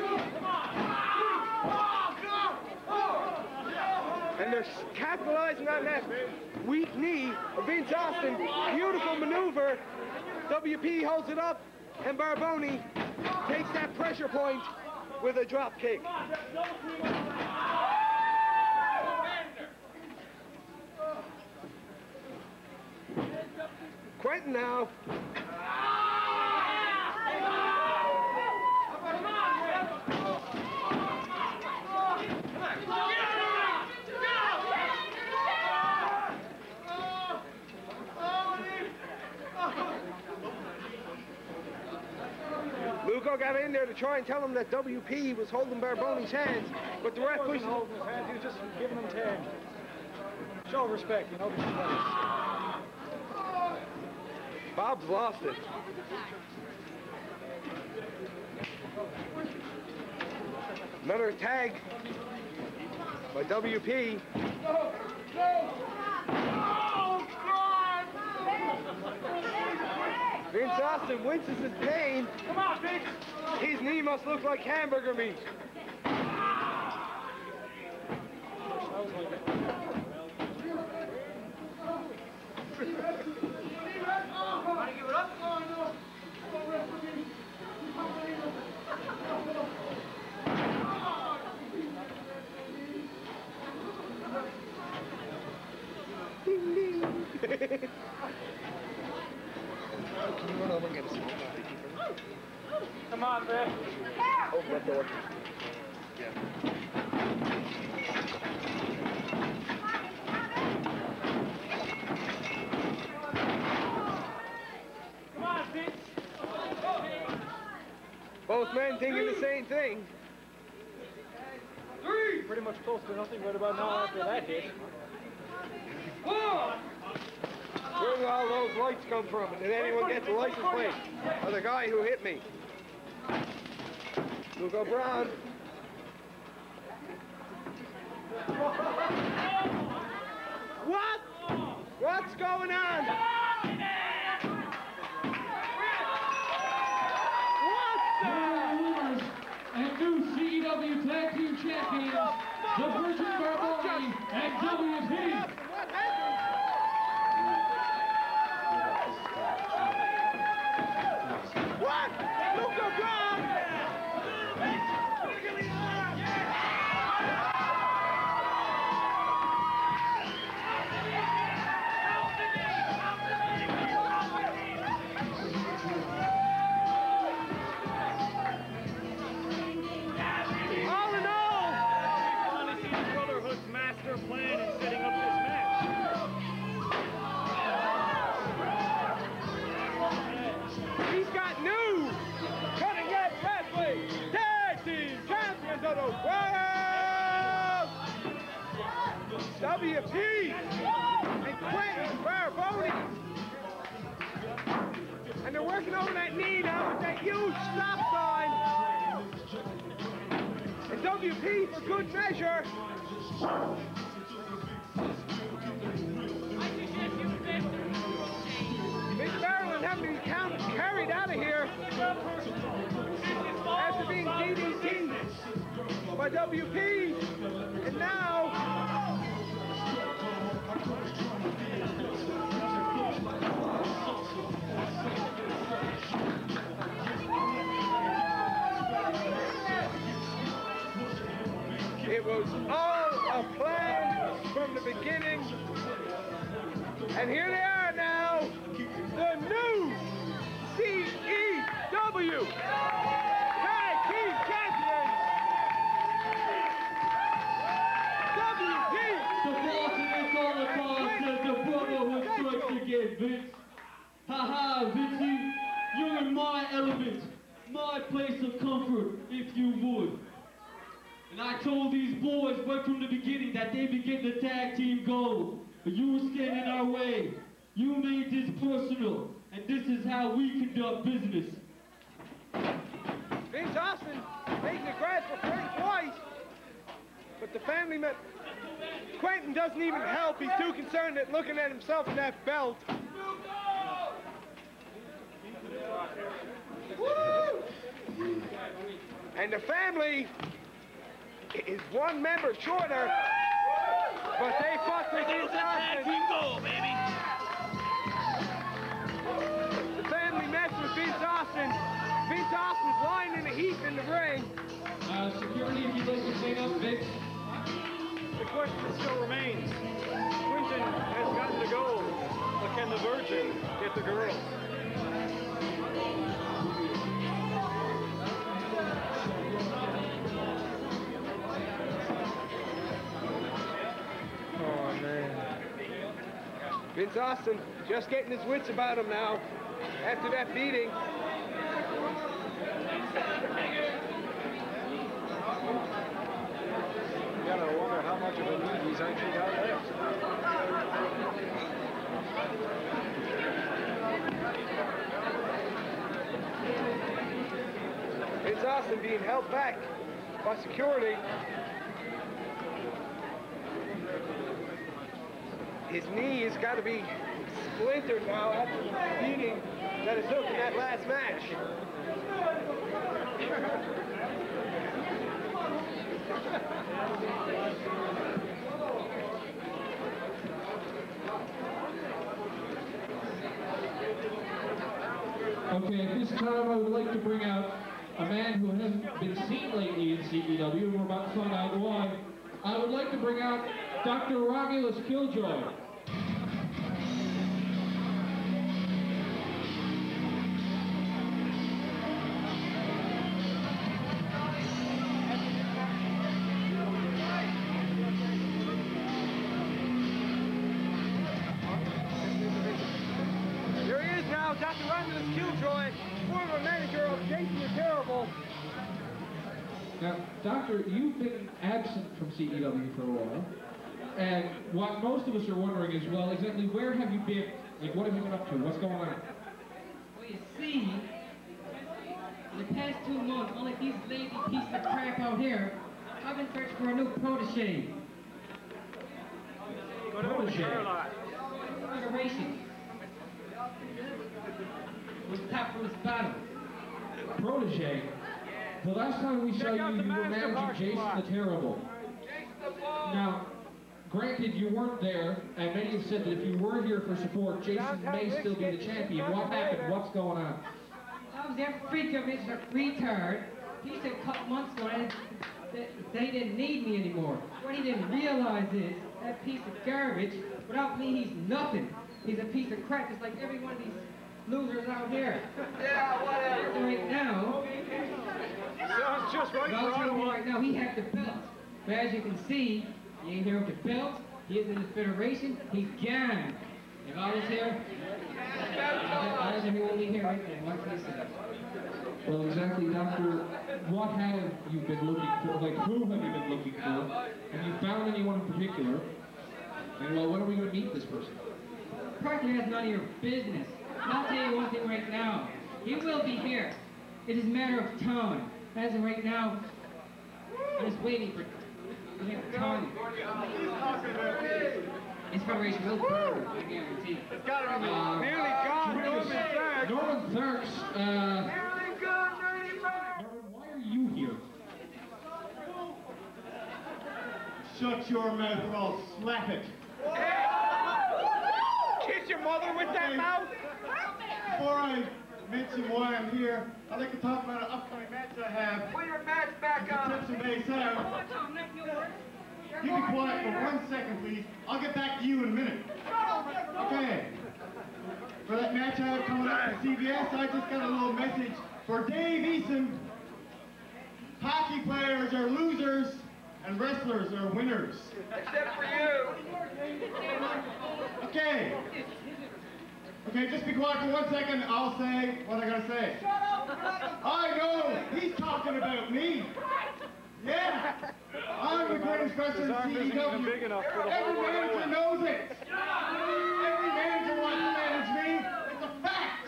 And they're capitalizing on that weak knee of Vince Austin. Beautiful maneuver. WP holds it up, and Barboni takes that pressure point with a drop kick. Quentin now. Lugo got in there to try and tell him that WP was holding Barboni's hands, but the ref pushed him. Holding his hands, he was just giving him 10. Show respect, you know. Bob's lost it. Another tag by WP. No! Oh, God! Vince Austin winces his pain. Come on, Vince! His knee must look like hamburger meat. Ding, ding. Can you run over and get a small coffee? Come on, man. Open that door. Yeah. Come on, Vince. Both men thinking the same thing. Three. Pretty much close to nothing right about now after that hit. Where do all those lights come from? Did anyone get the license plate? Or the guy who hit me? Lugo Brown. What? What's going on? And new CEW Tag Team Champions, the Virgin Barboni and WP. What? Lugo Brown! champions of the world, WP and Quentin Baraboni. And they're working over that knee now with that huge stop sign. And WP, for good measure, Miss Maryland having to be carried out of here after being DDT'd by WP, and now it was all a plan from the beginning, and here they are now, the new CEW Tag Team Champions, WP. The boss of this Holocaust says the brotherhood strikes again, Vince. Ha-ha, Vincey, you're in my element, my place of comfort, if you would. And I told these boys right from the beginning that they would get the tag team gold, but you were standing in our way. You made this personal, and this is how we conduct business. Vince Austin making the grass for Frank White, but the family met. Quentin doesn't even help. He's too concerned at looking at himself in that belt. Woo! And the family is one member shorter, but they fought for Vince Austin. Goal, baby. The family messed with Vince Austin. Vince Austin's lying in a heap in the ring. Security, if you'd like to clean up, Vince. The question still remains. Quentin has gotten the gold, but can the Virgin get the girls? Oh, man. Vince Austin just getting his wits about him now after that beating. You gotta wonder how much of a lead he's actually got left. Vince Austin being held back by security. His knee has got to be splintered now after the beating that it took in that last match. Okay, at this time I would like to bring out a man who hasn't been seen lately in CEW, and we're about to find out why. I would like to bring out Dr. Romulus Killjoy. There he is now, Dr. Romulus Killjoy, former manager of Jason the Terrible. Now, Doctor, you've been absent from CEW for a while, and what most of us are wondering is, well, exactly where have you been? Like, what have you been up to? What's going on? Well, you see, in the past 2 months, unlike these lazy pieces of crap out here, I've been searching for a new protege. Federation. Was top for this battle. Protege? The last time we saw you, you were managing Jason the Terrible. Now, granted, you weren't there, and many have said that if you were here for support, Jason may still be the champion. What happened? What's going on? I was that freak of a retard. He said a couple months ago that they didn't need me anymore. What he didn't realize is that piece of garbage, without me, he's nothing. He's a piece of crap, just like every one of these losers out here. Yeah, whatever. So right now, Sounds just right for Ottawa. Right now, he has the belt. But as you can see, he ain't here with the belt. He is in the Federation. He's gone. If I was here, I don't think he won't be here right there. What can I say? Well, exactly, Doctor. What have you been looking for? Like, who have you been looking for? Have you found anyone in particular? And, well, when are we going to meet this person? Practically that's none of your business. And I'll tell you one thing right now. He will be here. It is a matter of time. As of right now, I'm just waiting for time. This Federation will burn, I guarantee. It's gotta be nearly gone, Norman Thurks. Norman Thurks, Nearly gone, dirty bird. Norman, why are you here? Shut your mouth or I'll slap it. Kiss your mother with that mouth? Before I mention why I'm here, I'd like to talk about an upcoming match I have. Put your match back on. Simpson Bay South. You be quiet for 1 second, please. I'll get back to you in a minute. Okay. For that match I have coming up at CBS, I just got a little message for Dave Eason. Hockey players are losers and wrestlers are winners. Except for you. Okay. Okay, just be quiet for 1 second. I'll say what I gotta say. I know he's talking about me. Yeah. I'm the greatest wrestler in CEW. Every manager knows it. Every manager wants to manage me. It's a fact.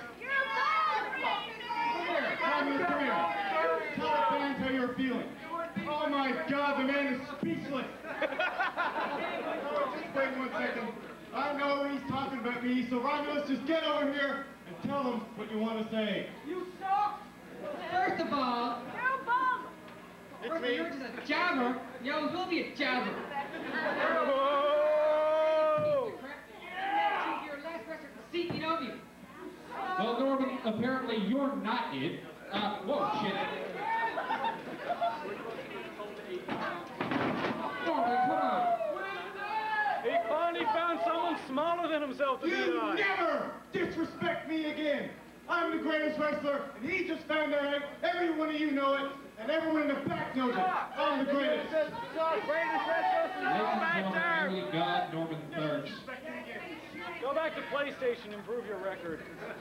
Come here. Come here. Tell the fans how you're feeling. Oh my God, the man is speechless. Just wait 1 second. I know he's talking about me, so Romulus, just get over here and tell him what you want to say. You suck! First of all, you're just a jabber. Yo, he'll be a jabber. Whoa! You're the last wrestler in CPW. Well, Norman, apparently you're not it. Whoa, shit. Norman, come on. He finally found someone smaller than himself to beat You on. never disrespect me again. I'm the greatest wrestler, and he just found that out. Every one of you know it, and everyone in the back knows it. I'm the greatest. Greatest wrestler since all back there. Holy God, Norman Thurks. Go back to PlayStation, improve your record.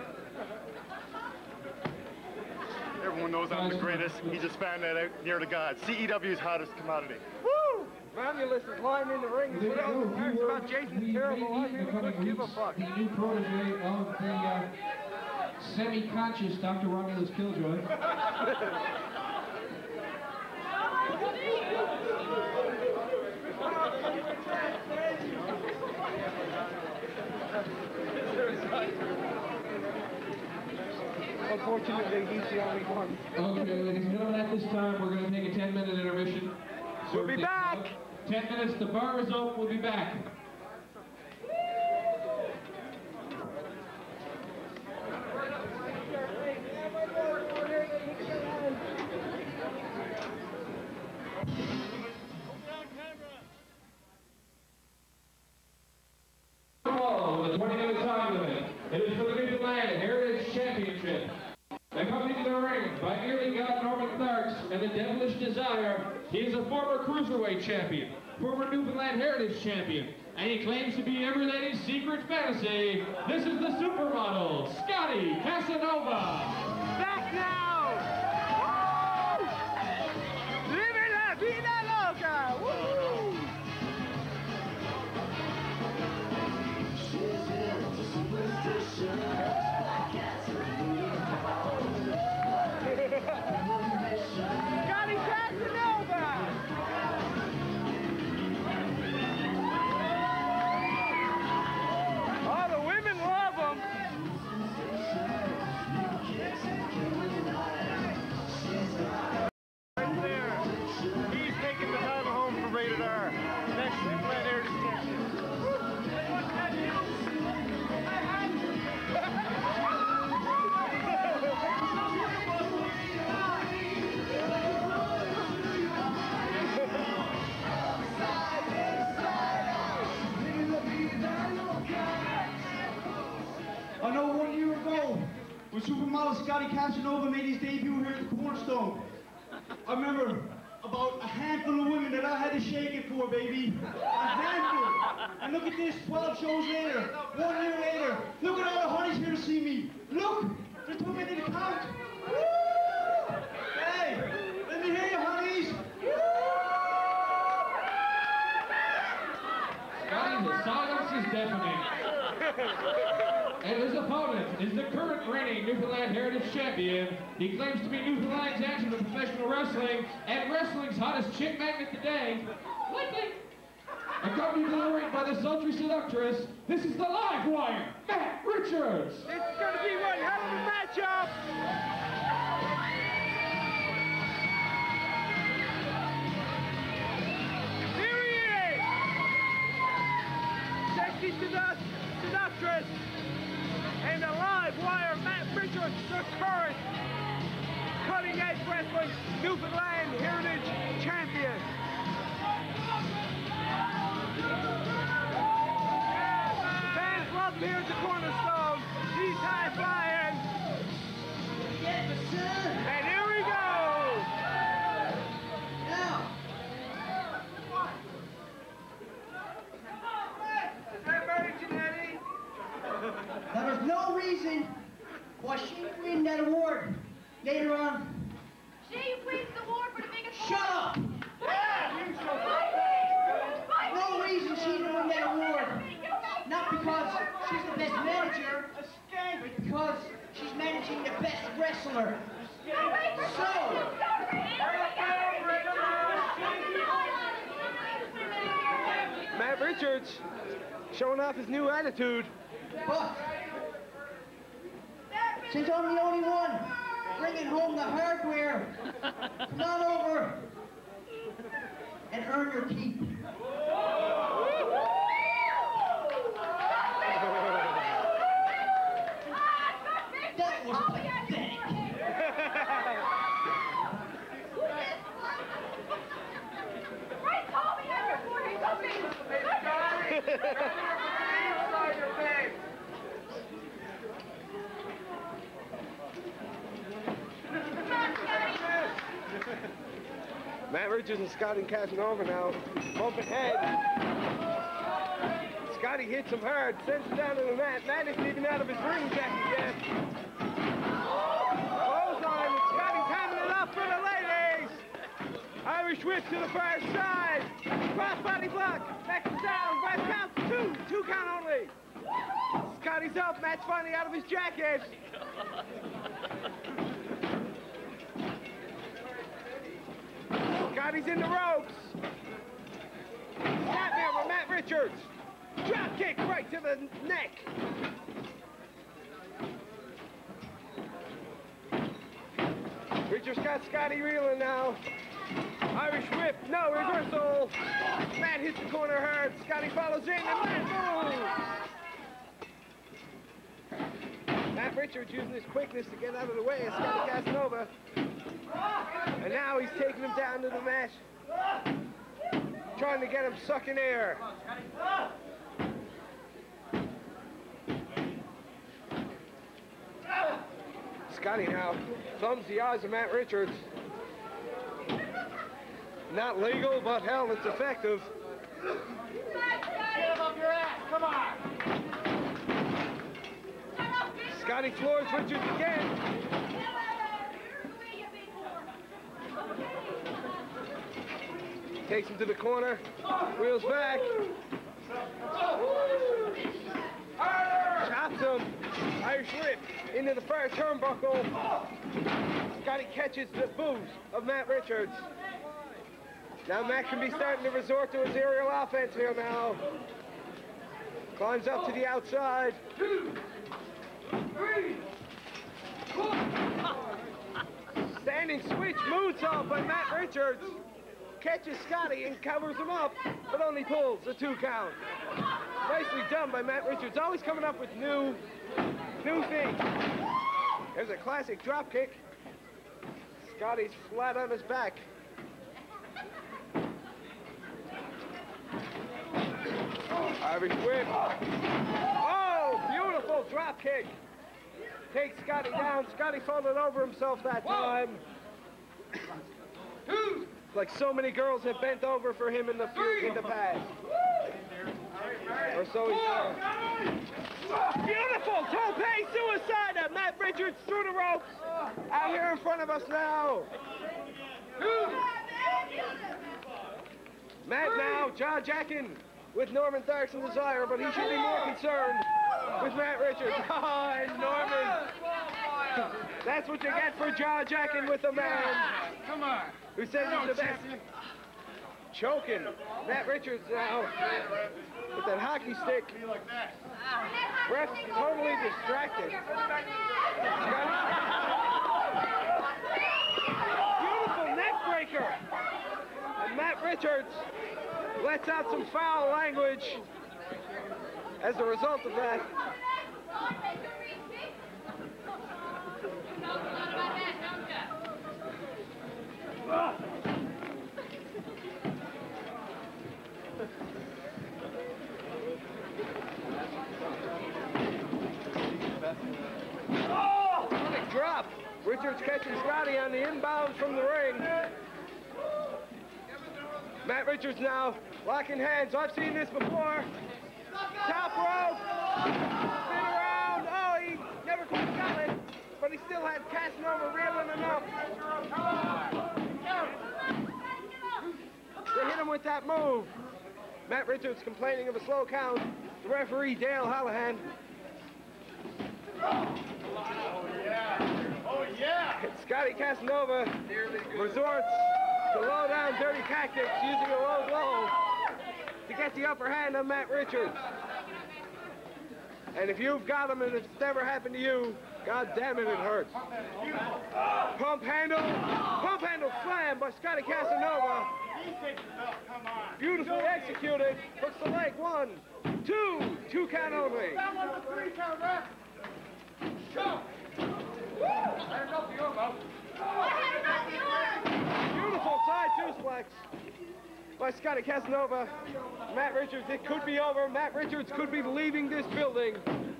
Everyone knows I'm the greatest. He just found that out near to God. CEW's hottest commodity. Woo! Romulus is lying in the ring. There you Put out go. the facts about Jason's terrible. I really couldn't give a fuck. The new protege of the semi-conscious Dr. Romulus Killjoy. Unfortunately, he's the only one. Okay, ladies and gentlemen, at this time, we're going to take a 10-minute intermission. We'll be back. 10 minutes, the bar is open, we'll be back. With a 20-minute time limit. It is for the Newfoundland Heritage Championship. Accompanied to the ring by nearly God Norman Thurks and the Devilish Desire, he is a former Cruiserweight champion, former Newfoundland Heritage champion, and he claims to be every lady's secret fantasy. This is the supermodel, Scotty Casanova. Back now! Woo! Live la vida loca! Woo! Scotty Casanova! Oh, the women love him! Right there. He's taking the title home for Rated R. Next Newfoundland Heritage Champion. I know 1 year ago, when supermodel Scotty Casanova made his debut here at the Cornerstone, I remember about a handful of women that I had to shake it for, baby. A handful. And look at this, 12 shows later, 1 year later. Look at all the honeys here to see me. Look, there's too many to count. Woo! deafening. And his opponent is the current reigning Newfoundland Heritage Champion. He claims to be Newfoundland's answer to professional wrestling and wrestling's hottest chick magnet today. Lightning! Accompanied to the ring by the sultry seductress, this is the Live Wire, Matt Richards! It's going to be one hell of a matchup! Here he is! Sexy seductress and the Live Wire, Matt Richards, the current cutting-edge wrestling Newfoundland Heritage Champion. Fans love him here at the Cornerstone. He's high-flying. And here we go. Now. Now there's no reason why she can win that award later on. She wins the award for the biggest. Shut up! No reason she didn't win that award. Not because she's the best manager, but because she's managing the best wrestler. So, Matt Richards showing off his new attitude. but since I'm the only one bringing home the hardware, come on over and earn your keep. That was pathetic. Matt Richards and Scotty Casanova now bumping heads. Scotty hits him hard, sends him down to the mat. Matt isn't even out of his ring jacket yet. Clothesline, and Scotty's having it up for the ladies. Irish whip to the far side. Crossbody block. Back down. Right count. Two count only. Scotty's up. Matt's finally out of his jacket. Scotty's in the ropes. Snapmare from Matt Richards. Drop kick right to the neck. Richards got Scotty reeling now. Irish whip, no reversal. Matt hits the corner hard. Scotty follows in and Matt moves. Matt Richards using his quickness to get out of the way of Scotty Casanova. And now he's taking him down to the mat. Trying to get him sucking air. Scotty now thumbs the eyes of Matt Richards. Not legal, but hell, it's effective. Get him up your ass, come on! Scotty floors Richards again. Takes him to the corner, wheels back. Chops him. Irish whip into the first turnbuckle. Scotty catches the boost of Matt Richards. Now Matt can be starting to resort to his aerial offense here now. Climbs up to the outside. 2, 3, 4. Standing switch moonsault by Matt Richards. Catches Scotty and covers him up, but only pulls the 2 count. Nicely done by Matt Richards. Always coming up with new things. There's a classic drop kick. Scotty's flat on his back. Irish whip. Oh, beautiful drop kick. Takes Scotty down. Scotty falling over himself that time. Like so many girls have bent over for him in the past. Or so he said. Beautiful tope suicide of Matt Richards through the ropes. Out here in front of us now. Matt now, jaw jacking with Norman Tharkson Desire, but he should be more concerned with Matt Richards. Oh, and Norman. That's what you get for jaw-jacking with a man. Come on. Who says he's the best. Choking. Matt Richards now with that hockey stick. Ref totally distracted. Beautiful neck breaker. And Matt Richards lets out some foul language as a result of that. Oh! Big drop. Richards catching Scotty on the inbound from the ring. Matt Richards now locking hands. I've seen this before. Top rope. Spin around. Oh, he never quite got it, but he still had Casanova reeling enough. They hit him with that move. Matt Richards complaining of a slow count. The referee, Dale Hallahan. Oh, yeah. Oh, yeah. Scotty Casanova resorts to low-down dirty tactics using a low blow to get the upper hand on Matt Richards. And if you've got him and it's never happened to you, God damn it, it hurts. Pump handle slam by Scotty Casanova. Beautifully executed. Hooks the leg. 1, 2, 2 count only. That was a 3 count, ref. Go. Beautiful side two-splex by Scotty Casanova. Matt Richards, it could be over. Matt Richards could be leaving this building.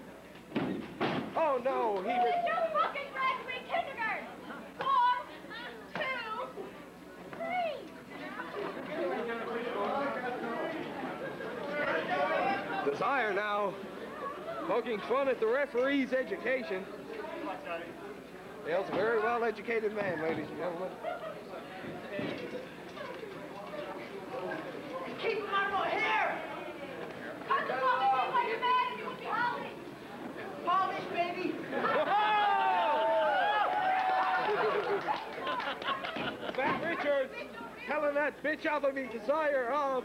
Oh no, This is your fucking graduate kindergarten. 1, 2, 3. Desire now poking fun at the referee's education. Dale's a very well-educated man, ladies and gentlemen. Keep him out of my hair. Cut the fucking thing while you're mad and you will be holding. Polish, baby. Matt Richards telling that bitch out of me Desire of.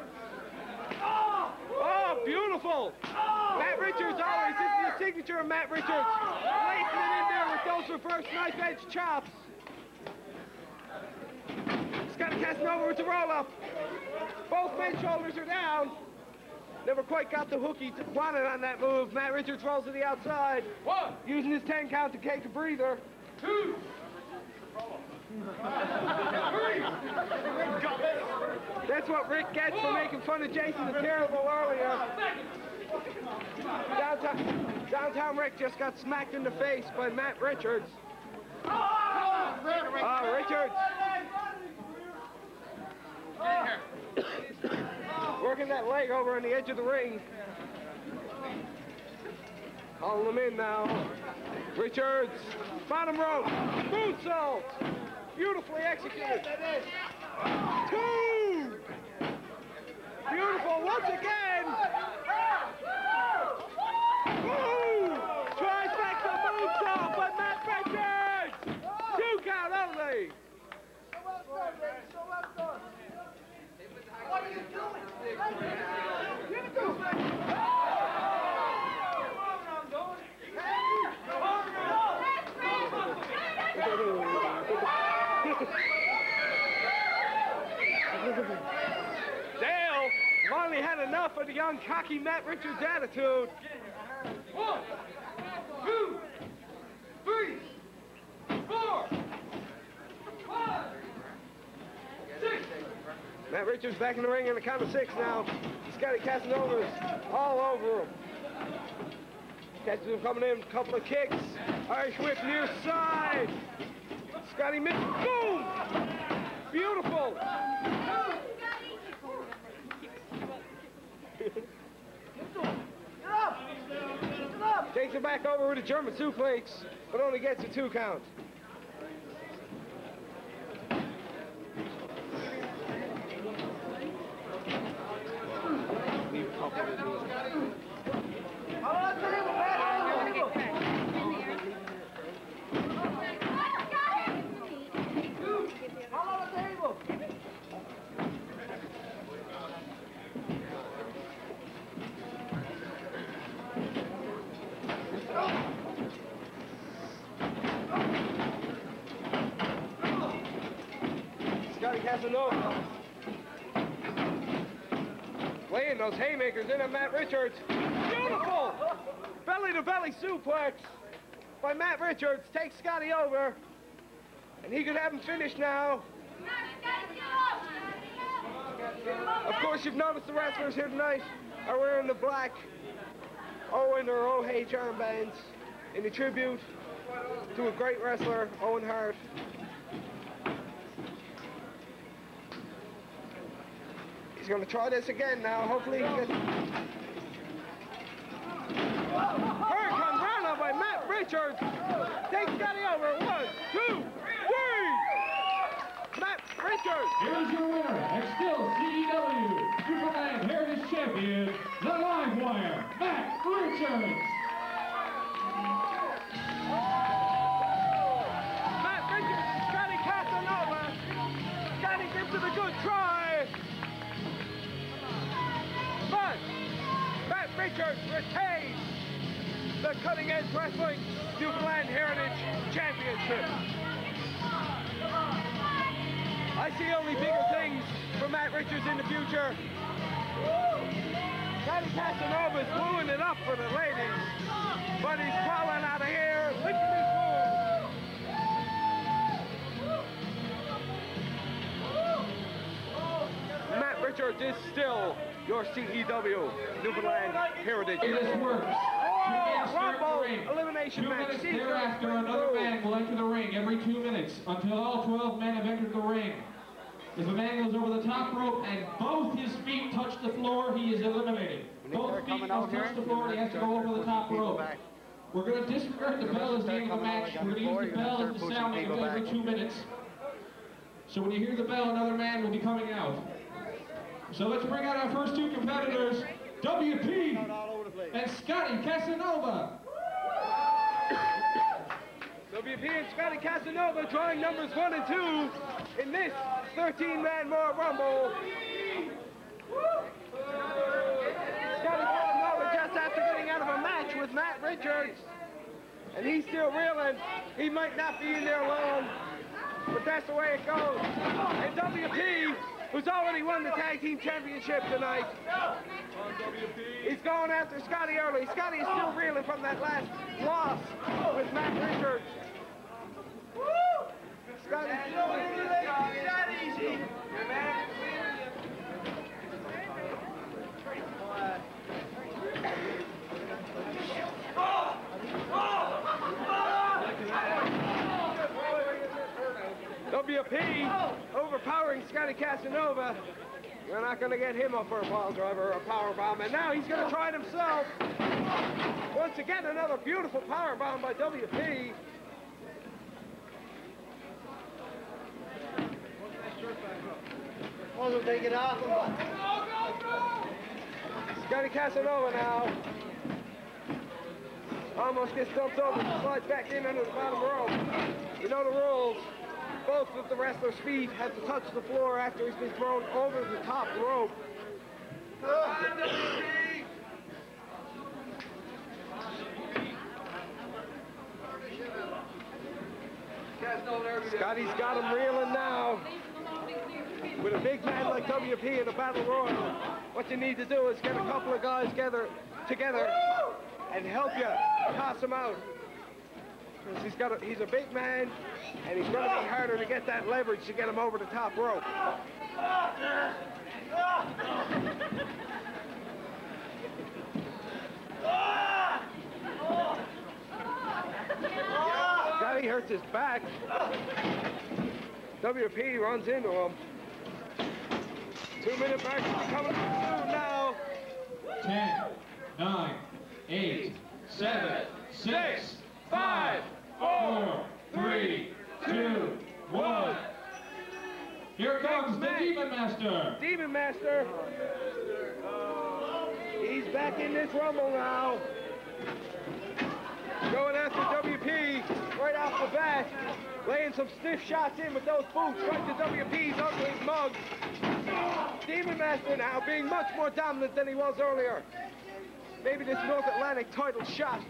Oh, beautiful! Matt Richards always, this is the signature of Matt Richards. Lacing it in there with those reverse knife-edge chops. Scotty Casanova with the roll-up. Both men's shoulders are down. Never quite got the hook he wanted on that move. Matt Richards rolls to the outside. 1. Using his 10 count to take a breather. 2. 3. That's what Rick gets for making fun of Jason the Terrible earlier. Downtown Rick just got smacked in the face by Matt Richards. Richards. Working that leg over on the edge of the ring. Calling him in now. Richards, bottom rope, moonsault. Beautifully executed. 2. Beautiful once again. Ooh. Tries back the moonsault, but Matt Richards. 2 count only. What are you doing? Dale finally had enough of the young, cocky Matt Richards attitude. 1, 2, 3, 4, 5, 6. Matt Richards back in the ring in the count of 6 now. Scotty Casanova's all over him. Catches him coming in, couple of kicks. Irish whip near side. Scotty missed. Boom! Beautiful. Takes it back over with a German suplex, but only gets a 2 count. Casanova. Laying those haymakers in at Matt Richards. Beautiful! Belly-to-belly suplex by Matt Richards. Takes Scotty over. And he could have him finished now. Of course, you've noticed the wrestlers here tonight are wearing the black Owen or OH armbands in a tribute to a great wrestler, Owen Hart. He's going to try this again now. Hopefully he gets... Hurricane Rana by Matt Richards. Takes Scotty over. 1, 2, 3. Matt Richards. Here's your winner, and still CEW Superman Heritage Champion, the Live Wire, Matt Richards. Matt Richards and Scotty Casanova. Scotty gives it a good try. But Matt Richards retains the Cutting Edge Wrestling Newfoundland Heritage Championship. I see only bigger things for Matt Richards in the future. Scotty Casanova's wooing it up for the ladies, but he's crawling out of here, licking his wounds. Matt Richards is still your CEW Newfoundland Heritage. This works. Rumble elimination match. 2 minutes thereafter, another man will enter the ring every 2 minutes until all 12 men have entered the ring. If a man goes over the top rope and both his feet touch the floor, he is eliminated. Both feet must touch the floor and he has to go over the top rope. We're going to disregard the bell as the end of the match. We're going to use the bell as the sounding of every 2 minutes. So when you hear the bell, another man will be coming out. So let's bring out our first 2 competitors, WP and Scotty Casanova. WP and Scotty Casanova drawing numbers 1 and 2 in this 13-man Royal Rumble. Scotty Casanova just after getting out of a match with Matt Richards. And he's still reeling. He might not be in there long, but that's the way it goes. And WP, who's already won the Tag Team Championship tonight, he's going after Scotty early. Scotty is still reeling from that last loss with Matt Richards. Scotty, that easy. WP overpowering Scotty Casanova. You're not going to get him up for a pile driver or a power bomb. And now he's going to try it himself. Once again, another beautiful power bomb by WP. We'll take it off. Scotty Casanova now. Almost gets dumped over, slides back in under the bottom rope. You know the rules. Both of the wrestlers' feet have to touch the floor after he's been thrown over the top rope. Scotty's got him reeling now. With a big man like WP in a battle royal, what you need to do is get a couple of guys together and help you toss him out. Because he's a big man, and he's going to be harder to get that leverage to get him over the top rope. Scotty hurts his back. WP runs into him. 2-minute match coming soon now. 10, 9, 8, 7, 6, 5, 4, 3, 2, 1. Here comes the Demon Master. Demon Master. He's back in this Rumble now. Going after WP right off the bat. Laying some stiff shots in with those boots right to WP's ugly mug. Demon Master now being much more dominant than he was earlier. Maybe this North Atlantic title shot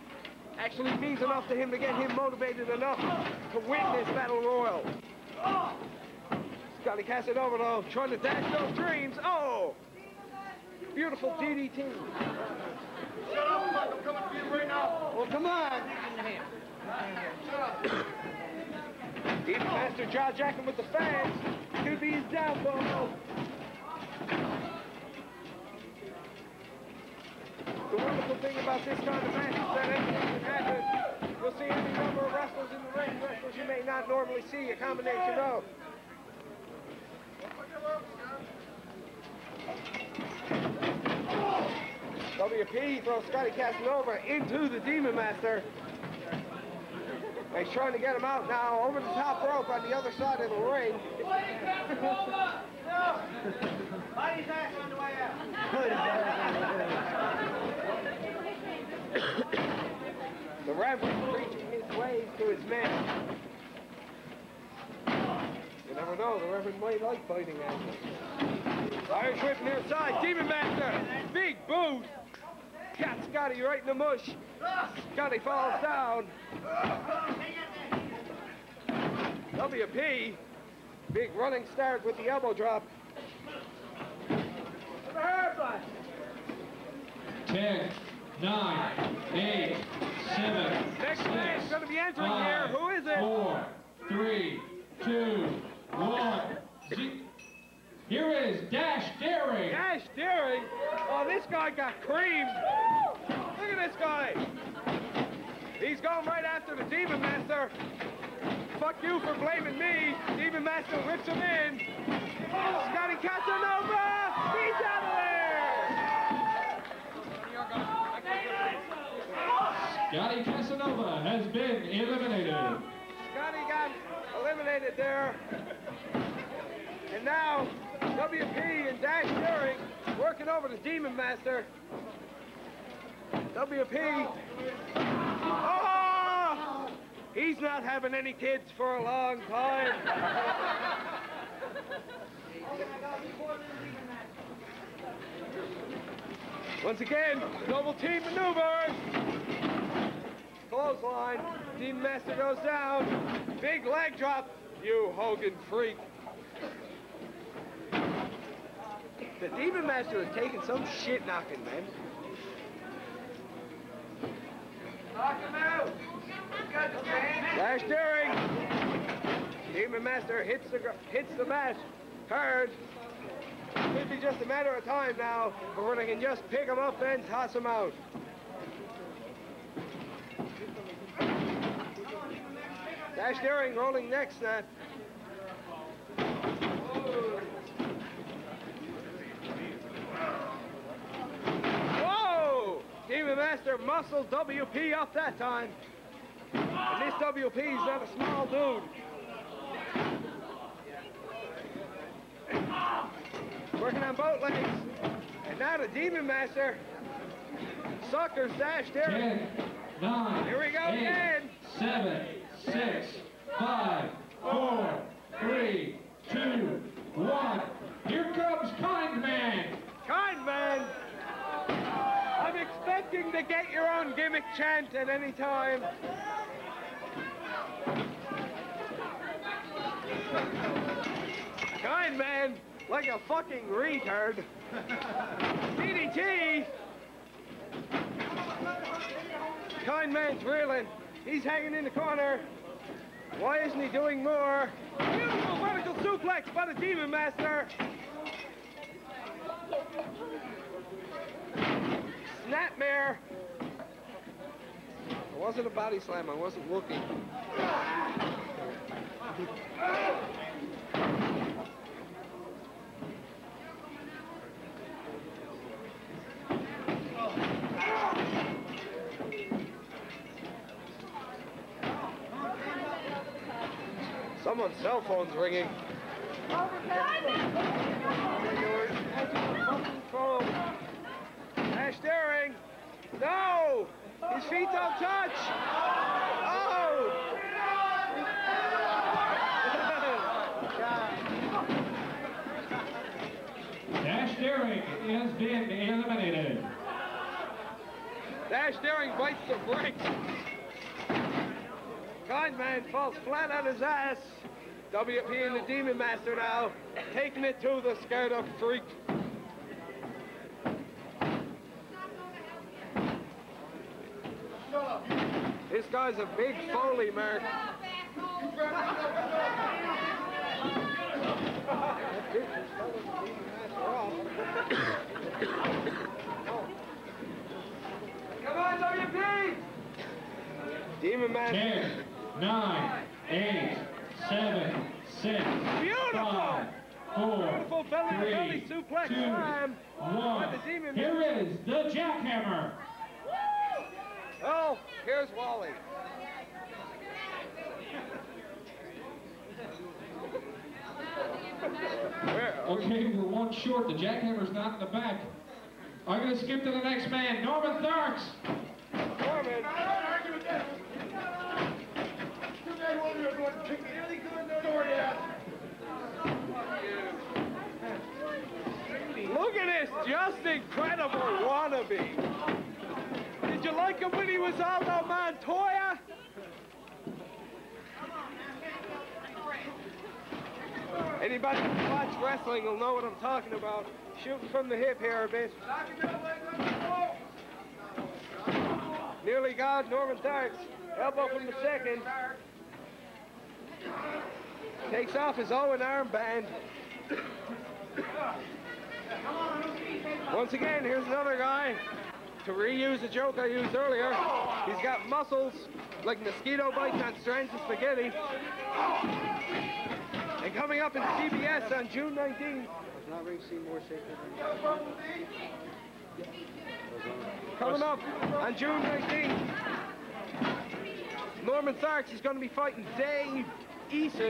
actually means enough to him to get him motivated enough to win this battle royal. Scotty Casanova, though, trying to dash those dreams. Oh! Beautiful DDT. Shut up, Mike. I'm coming for you right now. Well, come on. Shut up. Demon Master jaw jacking with the fans. Could be his downfall. The wonderful thing about this kind of match is that anything can happen. You'll see any number of wrestlers in the ring, wrestlers you may not normally see, a combination of. WP throws Scotty Casanova into the Demon Master. He's trying to get him out now over the top rope on the other side of the ring. Buddy's ass on the way out. The referee preaching his ways to his men. You never know, the Reverend might like fighting Angels. Irish whip near side, Demon Master, big boot. Got Scotty right in the mush. Scotty falls down. WP, big running start with the elbow drop. 10, 9, 8, 7, Next 6, man's going to be entering 5, here. Who is it? 4, 3, 2, 1. Here is Dash Daring. Dash Daring? Oh, this guy got creamed. Look at this guy. He's going right after the Demon Master. Fuck you for blaming me. Demon Master rips him in. Scotty Casanova. He's out of there. Scotty Casanova has been eliminated. Scotty got eliminated there. And now, WP and Dash Daring working over the Demon Master. WP. Oh! He's not having any kids for a long time. Once again, double team maneuvers. Clothesline. Demon Master goes down. Big leg drop. You Hogan freak. The Demon Master is taking some shit knocking, man. Knock him out. Dash Daring. Demon Master hits the mat hard. Could be just a matter of time now before they can just pick him up and toss him out. Dash Daring rolling neck snap. Whoa! Demon Master muscled WP up that time. And this WP is not a small dude. Working on both legs. And now the Demon Master suckers Dash Daring. 10, 9, Here we go 8, again. 7, 6, 5, 4, 3, 2, 1. Here comes Kind Man. Kind Man. I'm expecting to get your own gimmick chant at any time. Kind Man, like a fucking retard. DDT. Kind Man's reeling. He's hanging in the corner. Why isn't he doing more? Beautiful vertical suplex by the Demon Master. Snapmare. It wasn't a body slam. I wasn't looking. Someone's cell phone's ringing. Dash Daring. No! His feet don't touch! Oh! Dash Daring has been eliminated. Dash Daring bites the brakes. Kind Man falls flat on his ass. WP and the Demon Master now, taking it to the Scared Up Freak. This guy's a big Foley, Mark. Come on, WP! Demon Master. 10, 9, 8, 7, 6, Beautiful! 5, 4, Beautiful belly 3, suplex 2, slam. 1. The Demon Here is the Jackhammer. Oh, here's Wally. Okay, we're one short. The Jackhammer's not in the back. I'm going to skip to the next man, Norman Tharks. Norman. Look at this just incredible wannabe. Did you like him when he was Aldo Montoya? Anybody who watch wrestling will know what I'm talking about. Shooting from the hip here a bit. Nearly got Norman Tharks. Elbow from the second. Takes off his Owen armband. Once again, here's another guy. To reuse a joke I used earlier, he's got muscles like mosquito bites on strands of spaghetti. And coming up in CBS on June 19th. Coming up on June 19th, Norman Tharks is going to be fighting Dave Eason,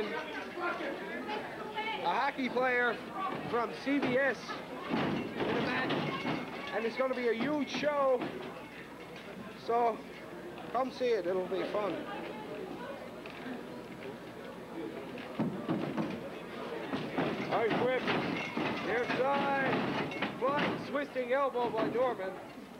a hockey player from CBS, in a match. And it's going to be a huge show, so come see it, it'll be fun. Nice whip, near side, flying, twisting elbow by Norman.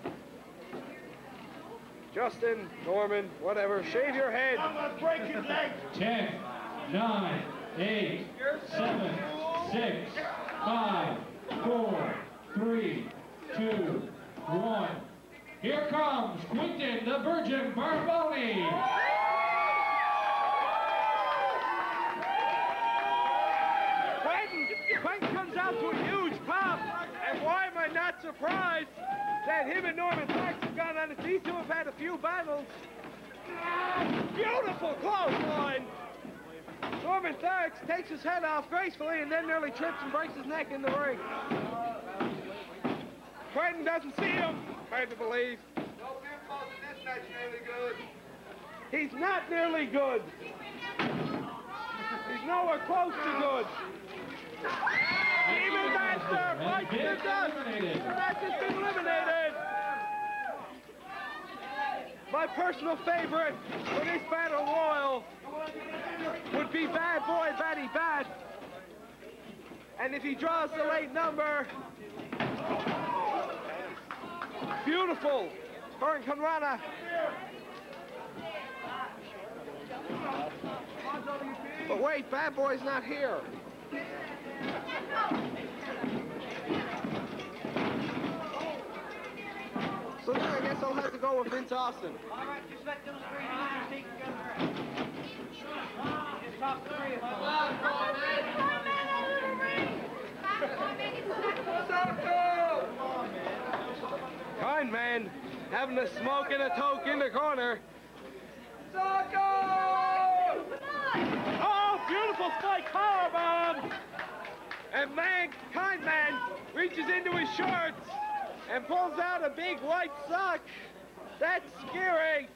Justin, Norman, whatever, shave your head. I'm going to break his leg. 10, 9, 8, 7, 6, 5, 4, 3, 2, 1. Here comes Quinton the Virgin Barboni. Quentin comes out to a huge pop, and why am I not surprised that him and Norman Tharks have gone on it? These two have had a few battles. Beautiful clothesline. Norman Tharks takes his head off gracefully and then nearly trips and breaks his neck in the ring. Quentin doesn't see him. Hard to believe. He's not nearly good. He's nowhere close to good. Demon Master fights the dust. The match has been eliminated. My personal favorite for this battle royal would be Bad Boy Batty Bat. And if he draws the late number, beautiful, Hurricane Rana. But wait, Bad Boy's not here. So then I guess I'll have to go with Vince Austin. All right, just let those three losers take together. Just talk to three of them. Kind man, having a smoke and a toke in the corner. Oh, beautiful spike powerbomb! And man, Kind Man reaches into his shorts and pulls out a big white sock. That's scary.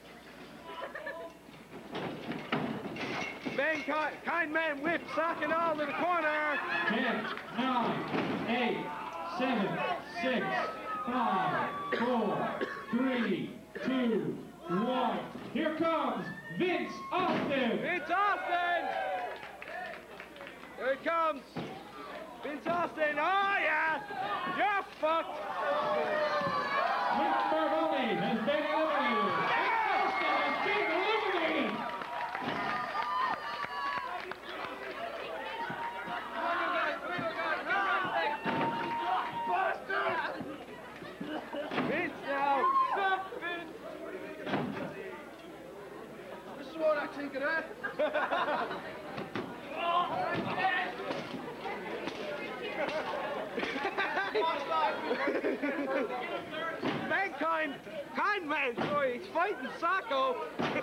Kind Man whips sock and all to the corner. 10, 9, 8, 7, 6, 5, 4, 3, 2, 1. Here comes Vince Austin. Vince Austin! Here it comes. Vince Austin. Oh, yeah. You're fucked. Quinton Barboni has been eliminated. Vince Austin has been eliminated. at that. Mankind, kind man, boy, he's fighting Sacco.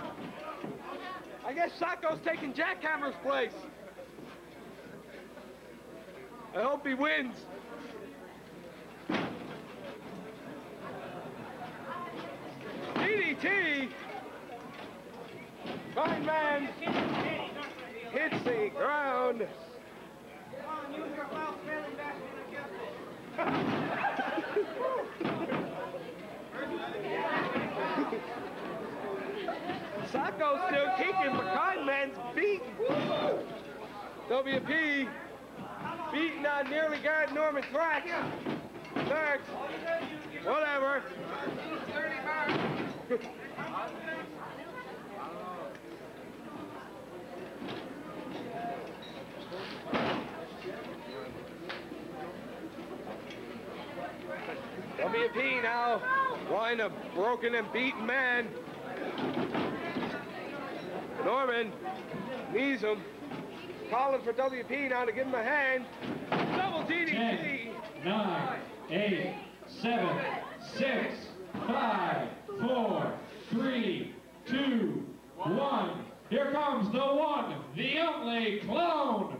I guess Sacco's taking Jackhammer's place. I hope he wins. DDT. Fine man hits the ground. Sacco's still kicking, but Kind Man's beaten. WP beating on nearly guard Norman Thrax. Thrax, whatever. WP now, line a broken and beaten man. Norman knees him, calling for WP now to give him a hand. Double DDT. 10, 9, 8, 7, 6, 5, 4, 3, 2, 1. Here comes the one, the only Clone.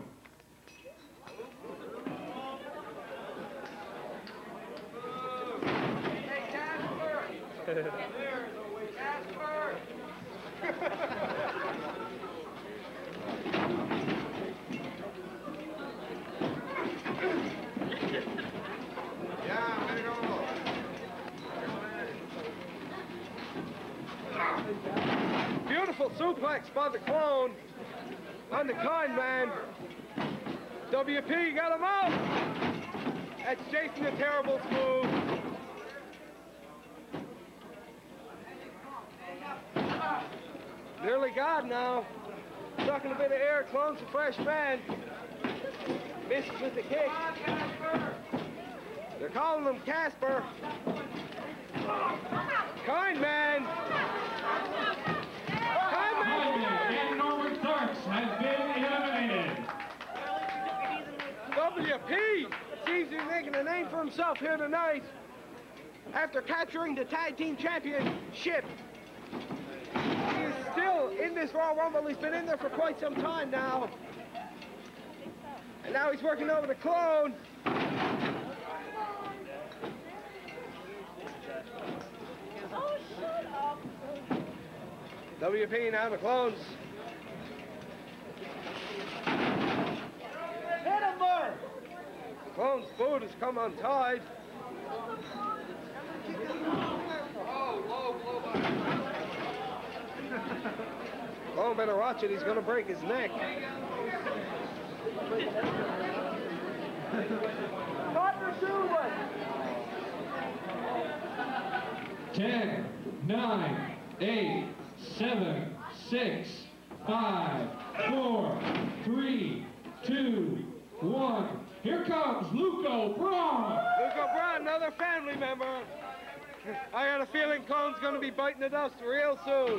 Beautiful suplex by the Clone on the Kind Man. WP got him out. That's Jason the Terrible's move. Nearly got now. Sucking a bit of air, Clone's a fresh man. Misses with the kick. They're calling him Casper. Kind Man. Kind Man. And Norman Thrax has been eliminated. WP seems to be making a name for himself here tonight after capturing the Tag Team Championship. He is still in this Royal Rumble. He's been in there for quite some time now. And now he's working over the Clone. WP now the Clones. Hit him, boy! Clone's boot has come untied. Clone better watch it, he's gonna break his neck. 10, 9, 8, 7, 6, 5, 4, 3, 2, 1. Here comes Luco Braun. Luco Braun, another family member. I got a feeling Clone's gonna be biting the dust real soon.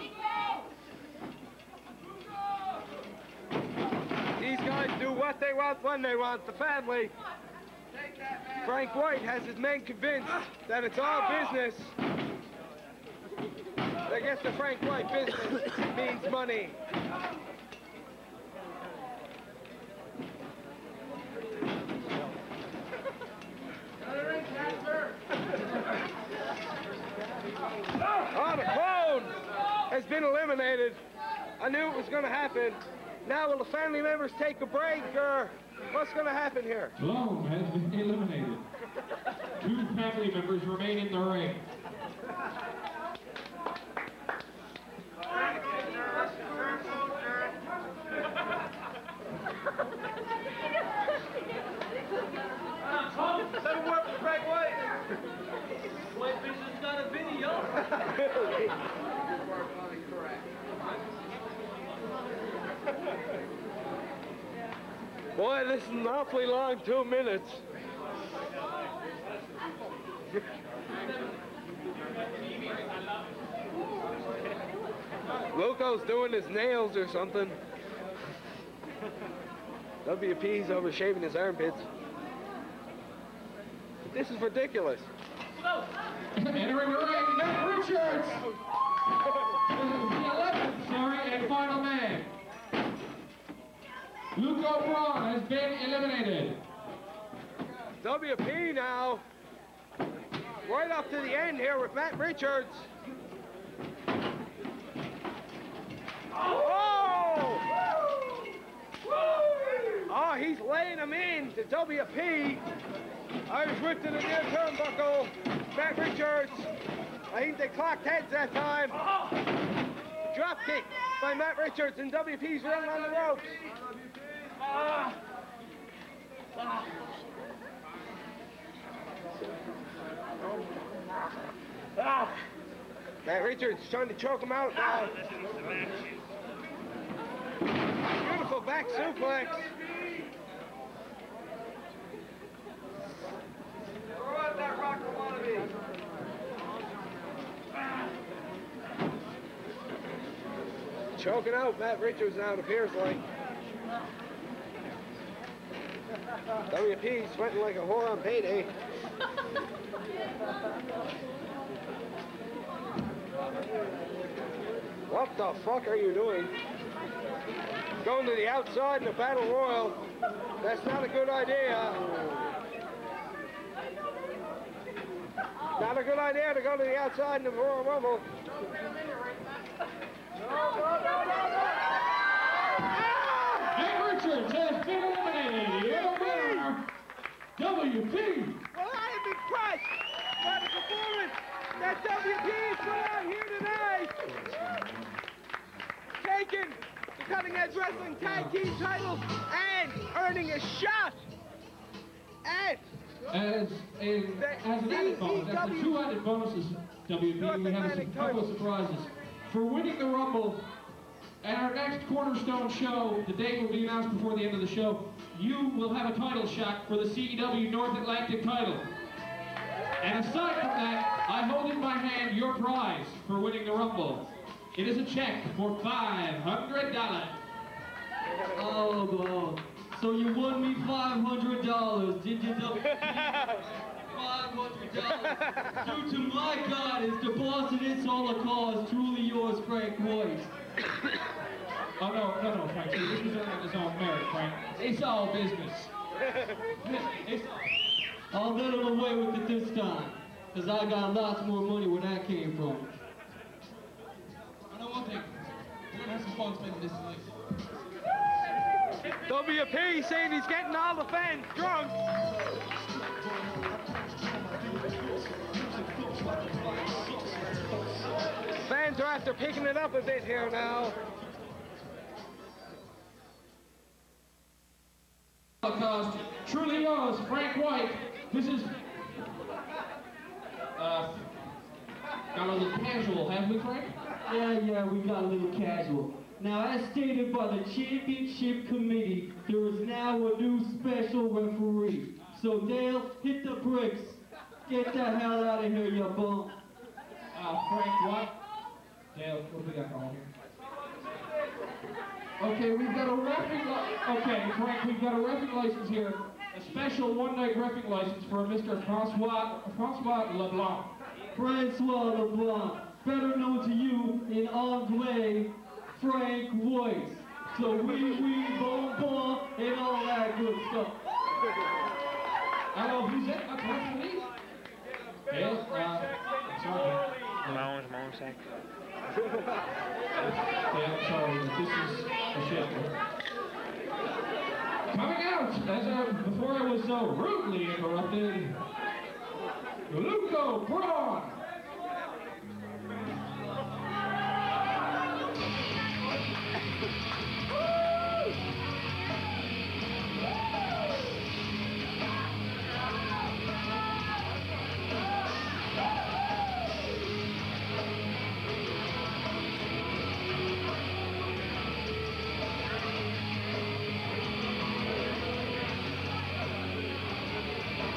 These guys do what they want when they want. The family. Frank White has his men convinced that it's all business. I guess the Frank White business means money. Oh, the Clone has been eliminated. I knew it was going to happen. Now will the family members take a break, or what's going to happen here? Clone has been eliminated. 2 family members remain in the ring. That'll work for Frank White. Whitefish has got a video. Boy, this is an awfully long 2 minutes. Luco's doing his nails or something. WP's over shaving his armpits. This is ridiculous. Entering the ring, Matt Richards! The 11th, and final man. Luco Braun has been eliminated. WP now, right up to the end here with Matt Richards. Oh! Oh, he's laying him in to WP. Irish whip to the near turnbuckle. Matt Richards. I think they clocked heads that time. Drop kick by Matt Richards, and WP's running on the ropes. Matt Richards trying to choke him out now. Beautiful back suplex. Throw out that rocker wannabe. Choking out Matt Richards now, it appears like. WP sweating like a whore on payday. What the fuck are you doing? Going to the outside in the Battle Royal. That's not a good idea. Not a good idea to go to the outside in the Royal Rumble. Matt Richards has been eliminated. Your winner, WP. Well, I am impressed by the performance that WP is put out here tonight. Taking the Cutting Edge Wrestling Tag Team titles and earning a shot at As an added bonus, after two added bonuses, WP, we have a couple of surprises. For winning the Rumble, at our next Cornerstone show, the date will be announced before the end of the show, you will have a title shot for the CEW North Atlantic title. And aside from that, I hold in my hand your prize for winning the Rumble. It is a check for $500. Oh, God. So you won me $500, did you, WP? $500. Due to my goddess, the boss of this Holocaust, truly yours, Frank White. Oh, no, Frank. See, this was earned his own merit, Frank. It's all business. I'll get away with it this time, because I got lots more money where that came from. I know one thing. We're going to have some fun spending this night. WP saying he's getting all the fans drunk. Fans are after picking it up a bit here now. Holocaust truly yours, Frank White. This is got a little casual, have we, Frank? Yeah, we got a little casual. Now, as stated by the Championship Committee, there is now a new special referee. So, Dale, hit the bricks. Get the hell out of here, you bum. Frank White. Dale, what do we got going here? Okay, we've got a reffing okay, Frank, we've got a reffing license here. A special one-night reffing license for Mr. Francois LeBlanc. Francois LeBlanc, better known to you in Anglais, Frank White. So wee, bon, bon, and all that good stuff. Hello, who's it? That's referee? Dale, sorry. Mon sac. Dale, sorry, this is a shit. Coming out, before I was so rudely interrupted, Luco Braun.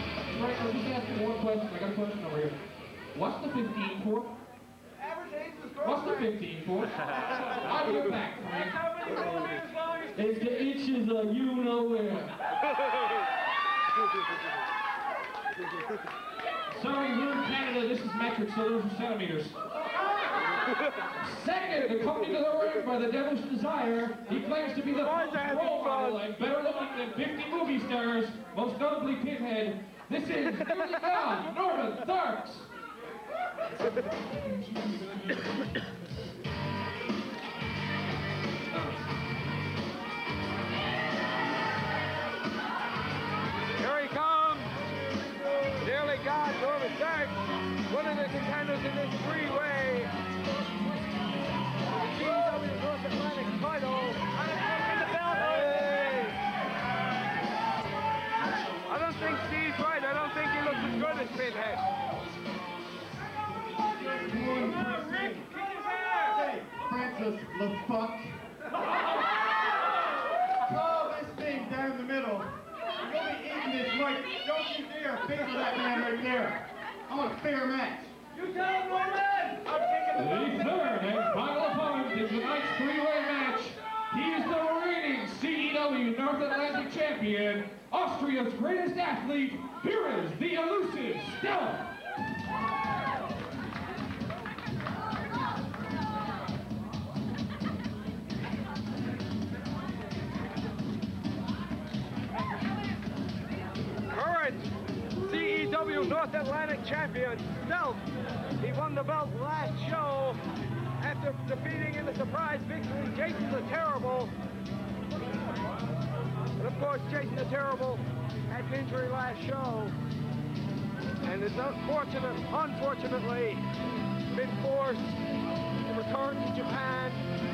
One question. I got a question over here. What's the 15 for? Average age was What's the 15 for? I'll be back, Frank. It's the inches of you know where. Sorry, we're in Canada. This is metric, so those are centimeters. Second, accompanied to the ring by the Devil's Desire, he claims to be the most role model and better looking than 50 movie stars, most notably Pinhead. This is newly gone, Norman Tharks. Here he comes. Nearly gone, Norman Tharks, one of the contenders in this three-way GW North Atlantic title. Hey. I don't think Steve's right. I don't think he looks as good as Pinhead. Hey, Francis LaFuck. Call this thing down the middle. You're going to be eating this mic. Don't you dare favor that man right there. I want a fair match. You tell him, Norman! The third and final opponent in tonight's three-way match. He is the reigning CEW North Atlantic champion, Austria's greatest athlete. Here is the elusive Stealth. Current CEW North Atlantic champion, Stealth. He won the belt last show after defeating in a surprise victory Jason the Terrible. And of course, Jason the Terrible had an injury last show and is unfortunately been forced to return to Japan.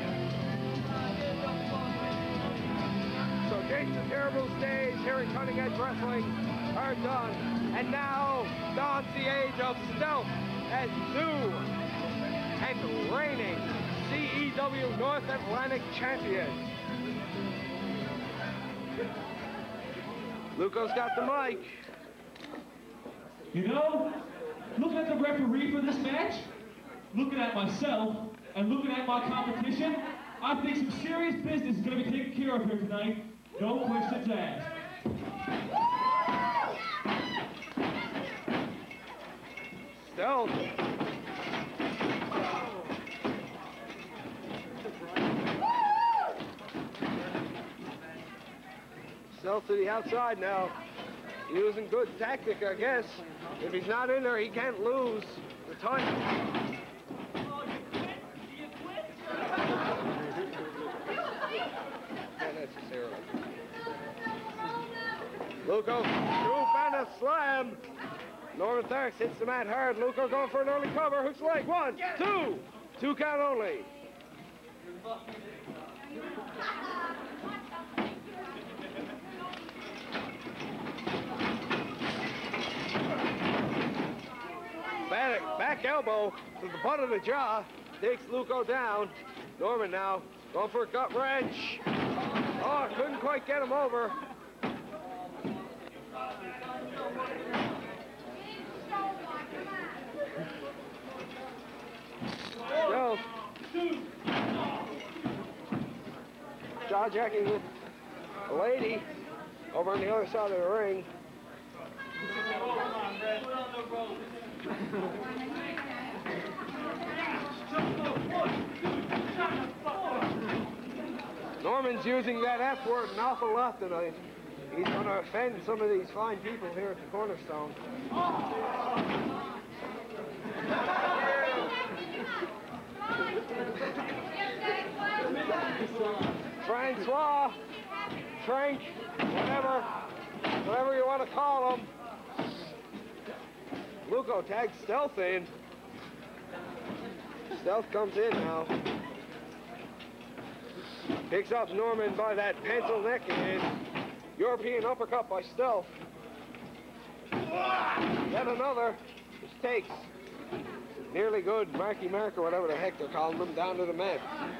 So Jason the Terrible stays here in Cutting Edge Wrestling are done. And now dawns the age of Stealth as new and reigning CEW North Atlantic champion. Luco's got the mic. You know, looking at the referee for this match, looking at myself, and looking at my competition, I think some serious business is going to be taken care of here tonight. No questions asked. Stealth. Stealth to the outside now. Using good tactic, I guess. If he's not in there, he can't lose the title. Not necessarily. Luco, scoop and a slam. Norman Tharks hits the mat hard. Luco going for an early cover. Hook's leg. 1, 2. 2 count only. Back elbow to the butt of the jaw. Takes Luco down. Norman now going for a gut wrench. Oh, couldn't quite get him over. Stealth. Jaw-jacking a lady over on the other side of the ring. Norman's using that F word an awful lot tonight. He's going to offend some of these fine people here at the Cornerstone. Francois, Frank, whatever you want to call him. Luco tags Stealth in. Stealth comes in now. Picks up Norman by that pencil neck and European uppercut by Stealth. Then another, which takes nearly good Marky Mark or whatever the heck they're calling them down to the mat.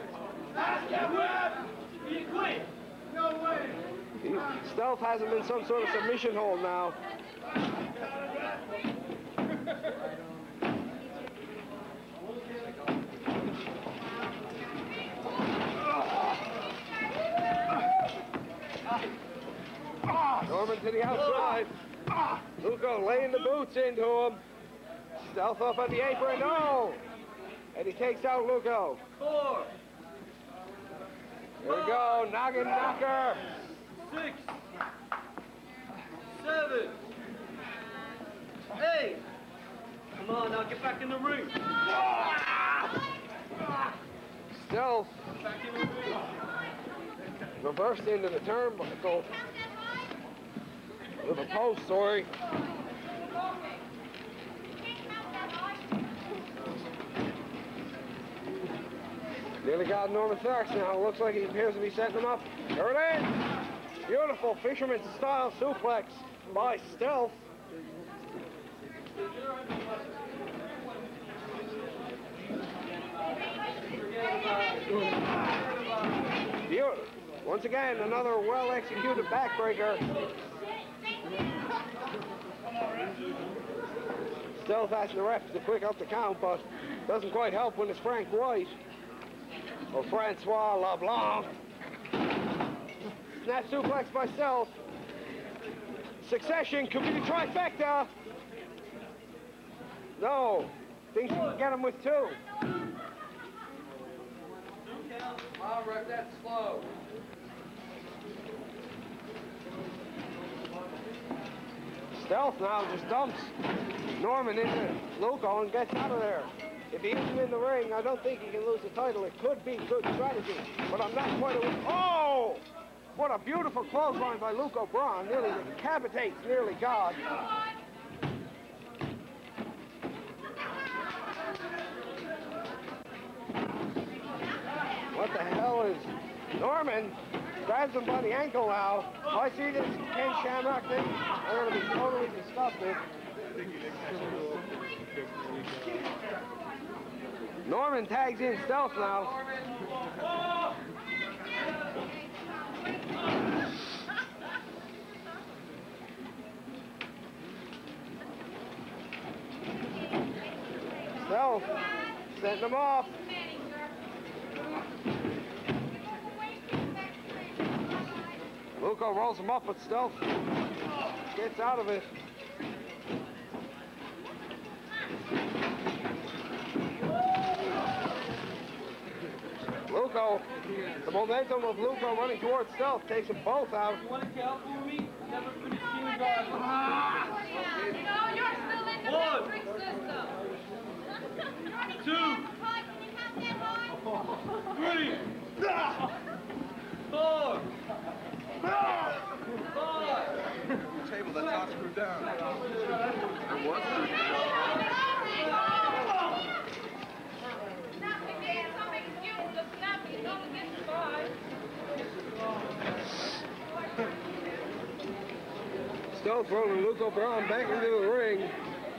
No way. Stealth has him in some sort of submission hold now. Norman to the outside. Luco laying the boots into him. Stealth up on the apron. No! And he takes out Luco. 4. There we go. Noggin knocker. 6. 7. 8. Come on, now get back in the ring. Stealth. Reversed into the turnbuckle. With a post, sorry. Nearly got Norman Tharks now. Looks like he appears to be setting him up. There it is! Beautiful fisherman style suplex by Stealth. Once again, another well-executed backbreaker. Stealth asking the refs to quick up the count, but doesn't quite help when it's Frank White. Or Francois LeBlanc. Snap suplex by Stealth. Succession could be the trifecta. No. Thinks he can get him with 2. I'll rep that slow. Stealth now just dumps Norman into Luco and gets out of there. If he isn't in the ring, I don't think he can lose the title. It could be good strategy, but I'm not quite aware. Oh! What a beautiful clothesline by Luco Braun. Nearly decapitates nearly God. What the hell is Norman? Grabs him by the ankle now. If I see this Ken Shamrock thing, I'm going to be totally disgusted. Norman tags in Stealth now. Stealth setting him off. Luco rolls him up, but Stealth gets out of it. Luco, the momentum of Luco running towards Stealth takes them both out. You want to count for me? Never finished seeing guys. No, you're still in the metric system. 2. 3. 4. 5. Table that's not screwed down. What? Stealth rolling Luco Braun back into the ring.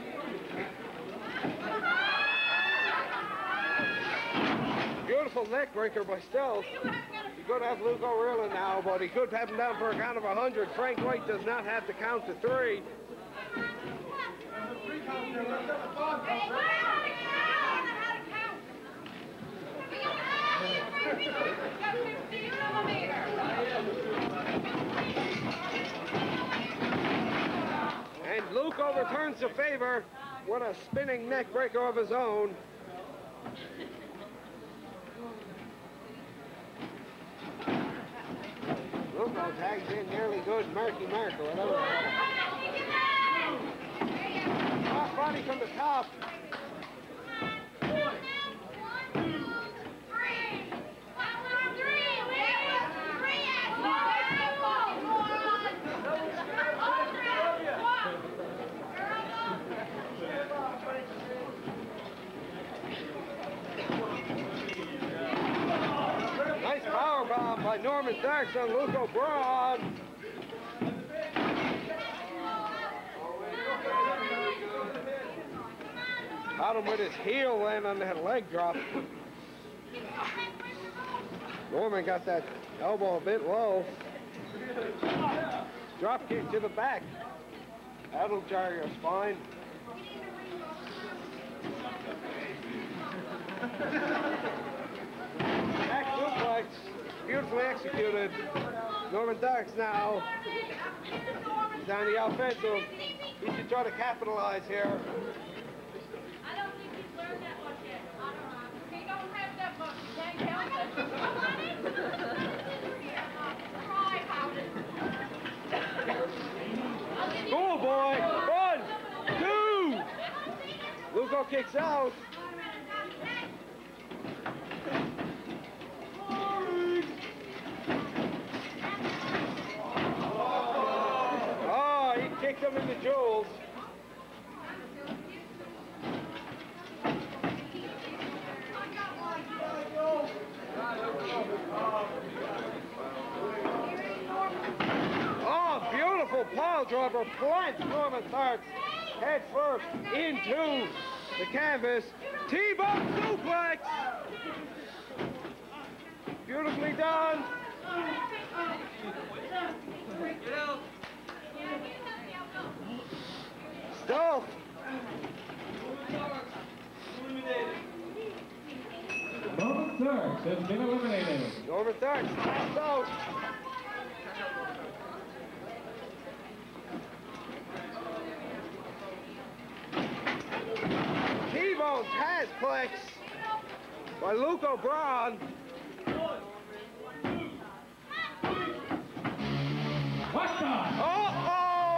Beautiful neck breaker by Stealth. He could have Luco reeling now, but he could have him down for a count of 100. Frank White does not have to count to 3. And Luco returns the favor with a spinning neck breaker of his own. Luco tags in nearly good Marky Mark or whatever. Cross body from the top. Nice powerbomb by Norman Tharks on Luco Braun. Caught him with his heel land on that leg drop. Norman got that elbow a bit low. Drop kick to the back. That'll jar your spine. Back suplex. Beautifully executed. Norman Darks now is on the offensive. He should try to capitalize here. I don't think he's learned that much yet. I don't know. He don't have that much. He can't count that. School boy! 1, 2! Luco kicks out. Oh, he kicked him in the jewels. Oh, beautiful pile driver plants Norman Darks head first into the canvas. T-bone suplex. Beautifully done. Stealth. Norman Darks has been eliminated. Norman Darks taps out. T-bone Tazplex by Luke O'Brien. What the? Uh-oh!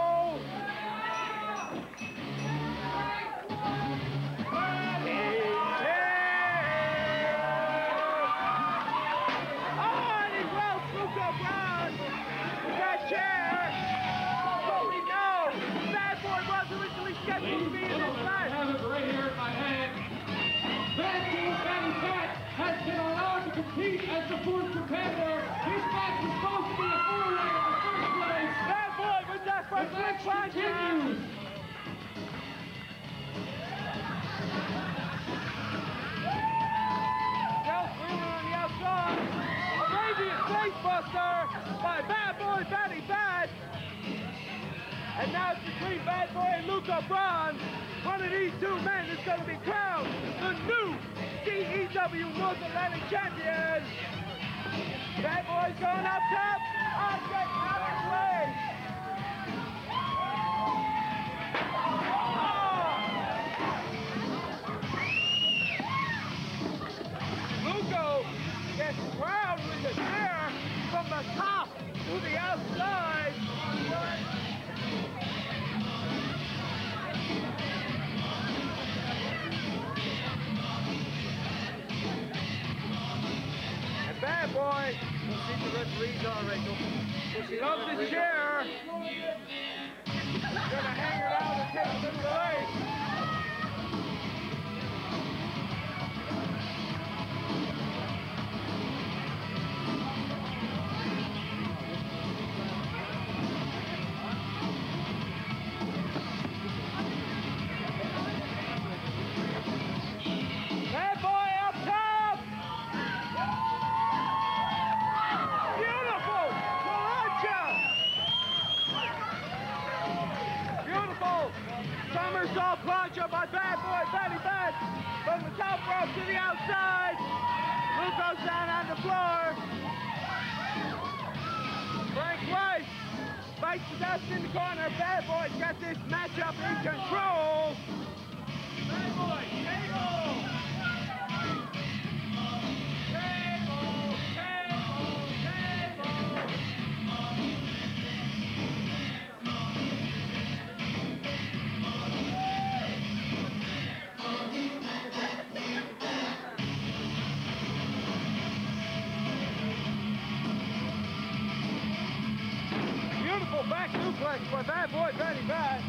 Compete as the fourth contender. His match was supposed to be a four-way in the first place. Bad boy with that The match continues. Stealth Wheeler on the outside. Arabian Facebuster by Bad Boy Batty Bad. And now it's between Bad Boy and Luke O'Brien. One of these two men is going to be crowned the new CEW North Atlantic champion. Bad Boy's going up top. I'm getting out of the way. Luco gets crowned with the chair from the top to the outside. Bad boy. We'll see the referees are, Rachel. He loves the chair. He's gonna hang it out and take him to the leg. Bad boy up top. Beautiful! Plancha! Beautiful! Somersault plancha by Bad Boy Batty Bad from the top rope to the outside. Luco's down on the floor. Frank Rice fights the dust in the corner. Bad Boy's got this matchup in control. Bad Boy, table! Beautiful back suplex by Bad Boy Batty Bad.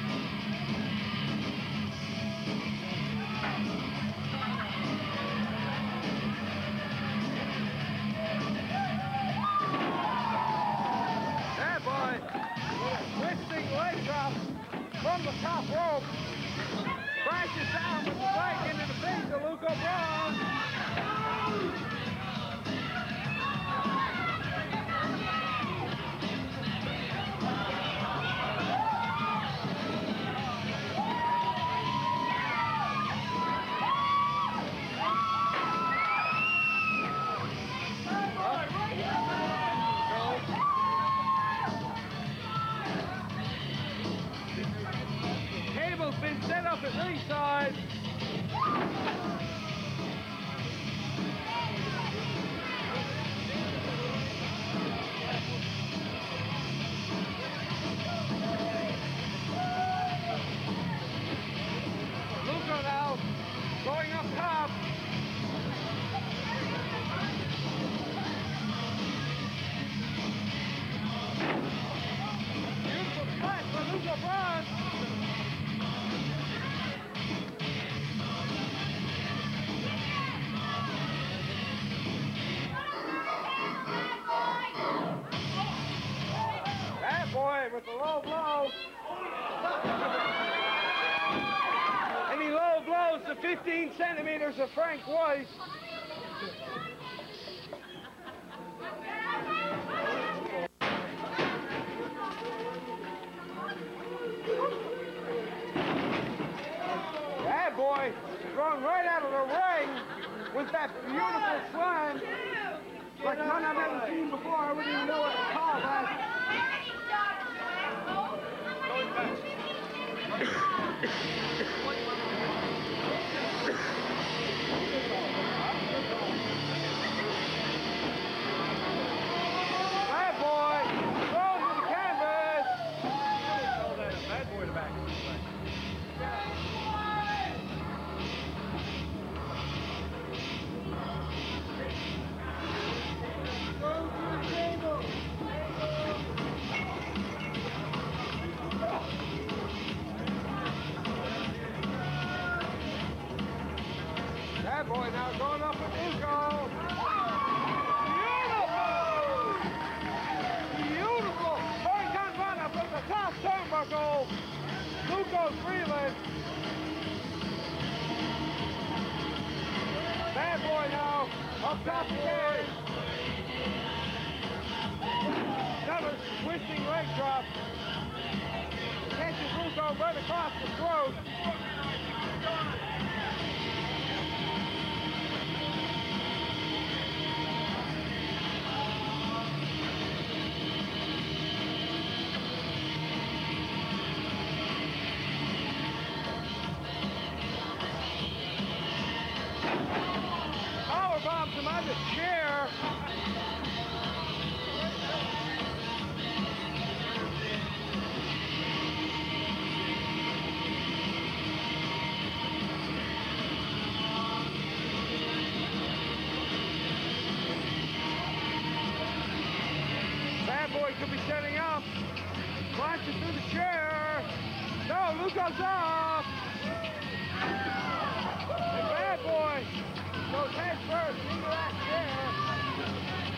Bad Boy with a twisting leg drop from the top rope. Crashes down with the leg into the face of Luke O'Brien. ringside. Luca now, going up top. Beautiful splash for Luca Bryan. Bad boy with the low blow. And he low blows the 15 centimeters of Frank White. Bad boy thrown right out of the ring with that beautiful slam like none I've ever seen before. I wouldn't even know what to call that. Bad boy thrown to the canvas. Bad boy to back. Bad boy now going up with Luco. Beautiful! Beautiful! Horizontal run up from the top turnbuckle. Luco's reeling. Bad boy now up top again. Another twisting leg drop. Catches Luco right across the throat. Power bombs him on the chair. Bad boy could be setting up. Launches through the chair. No, Luco's off. And Bad boy goes head first into that chair.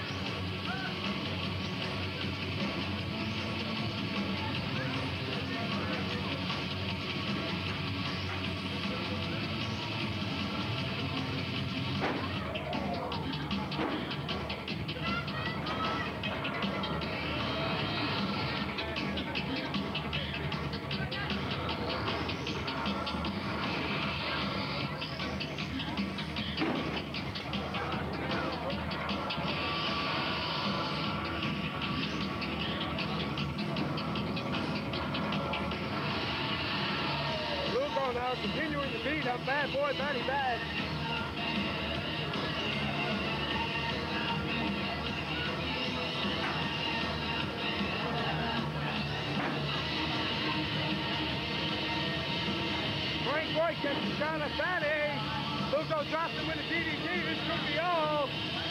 Now continuing to beat up Bad Boy Matty Bad. Frank White gets a shot at Batty. Luco drops him with a DDT. This could be all.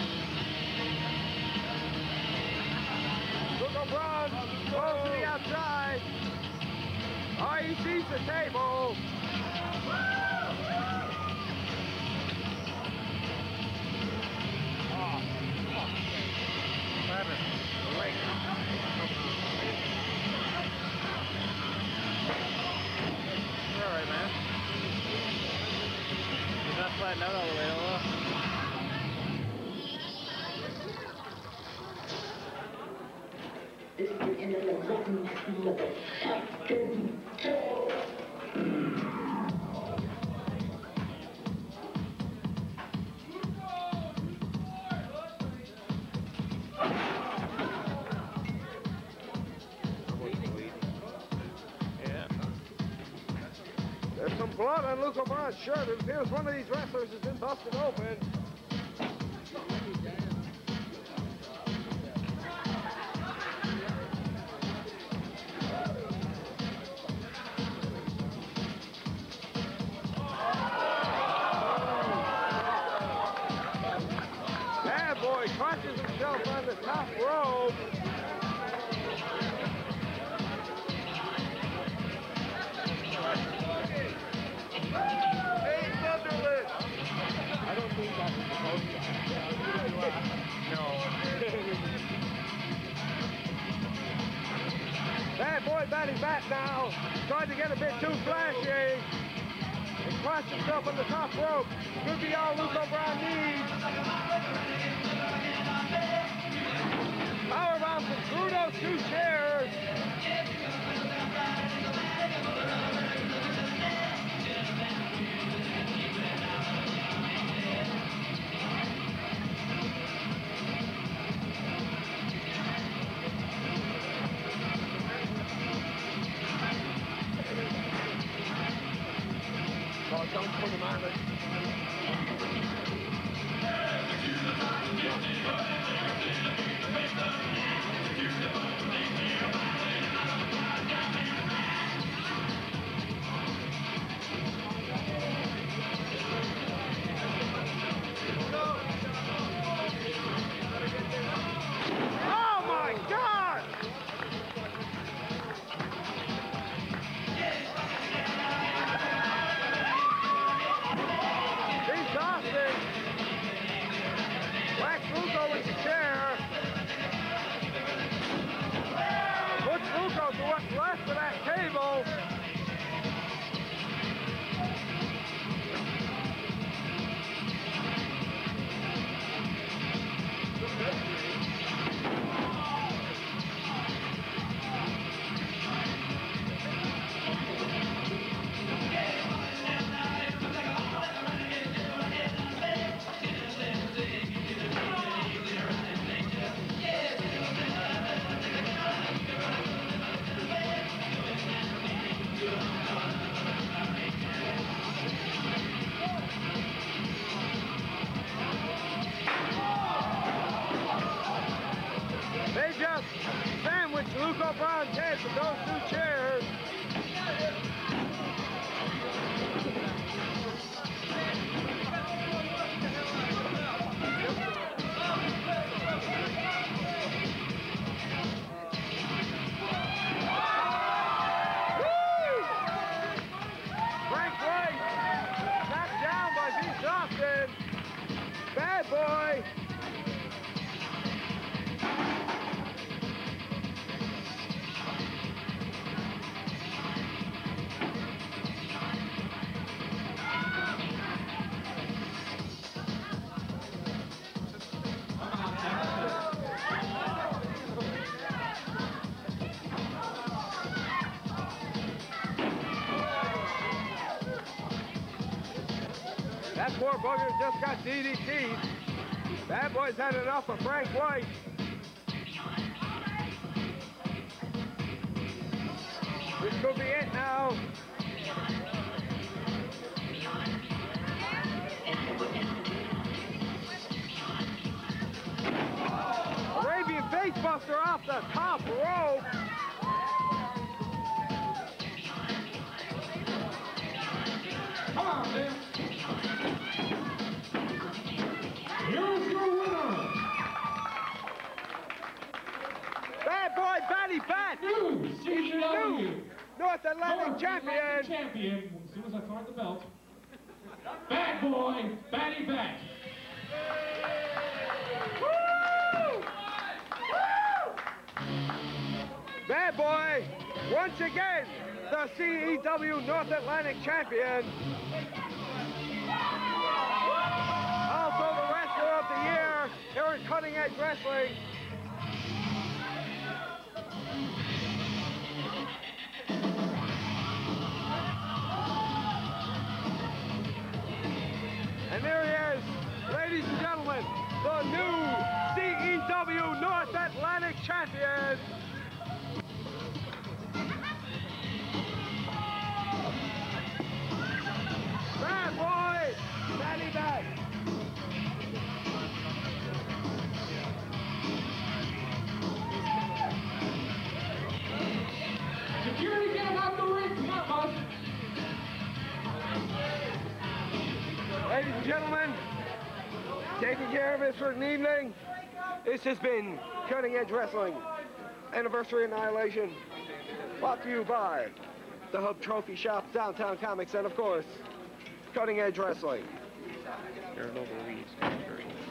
Luco Braun goes to the outside. Oh, he sees the table. Alright, man. He's not flattened out all the way, though. There's some blood on Luke O'Brien's shirt. It appears one of these wrestlers has been busted open. Bad Boy crunches himself on the top rope. Hey, Sunderland! I don't think that's supposed to. No. Bad Boy batting back now. Trying to get a bit too flashy. He crushed himself on the top rope. Could be all Luke O'Brien needs. Powerbombs and through those 2 chairs. Oh, don't put him on it. Oh my God! Austin whacks Luco with the chair. Puts Luco to what's left of that table. They just sandwiched Luke O'Brien's head with those 2 chairs. Woo! Frank White knocked down by Vince Austin. Bad Boy. That poor bugger just got DDT'd. Bad Boy's had enough of Frank White. This could be it now. Arabian Facebuster off the top rope. Come on, man. Here's your winner. Bad Boy Batty Bat. New CZW North Atlantic champion. As soon as I find the belt. Bad Boy Batty Bat. Woo! Woo! Bad Boy, once again, the CEW North Atlantic champion. Also the wrestler of the year here in Cutting Edge Wrestling. And there he is, ladies and gentlemen, the new CEW North Atlantic champion. gentlemen, taking care of us for an evening. This has been Cutting Edge Wrestling Anniversary Annihilation, brought to you by the Hub Trophy Shop, Downtown Comics, and of course, Cutting Edge Wrestling. There are no Louise.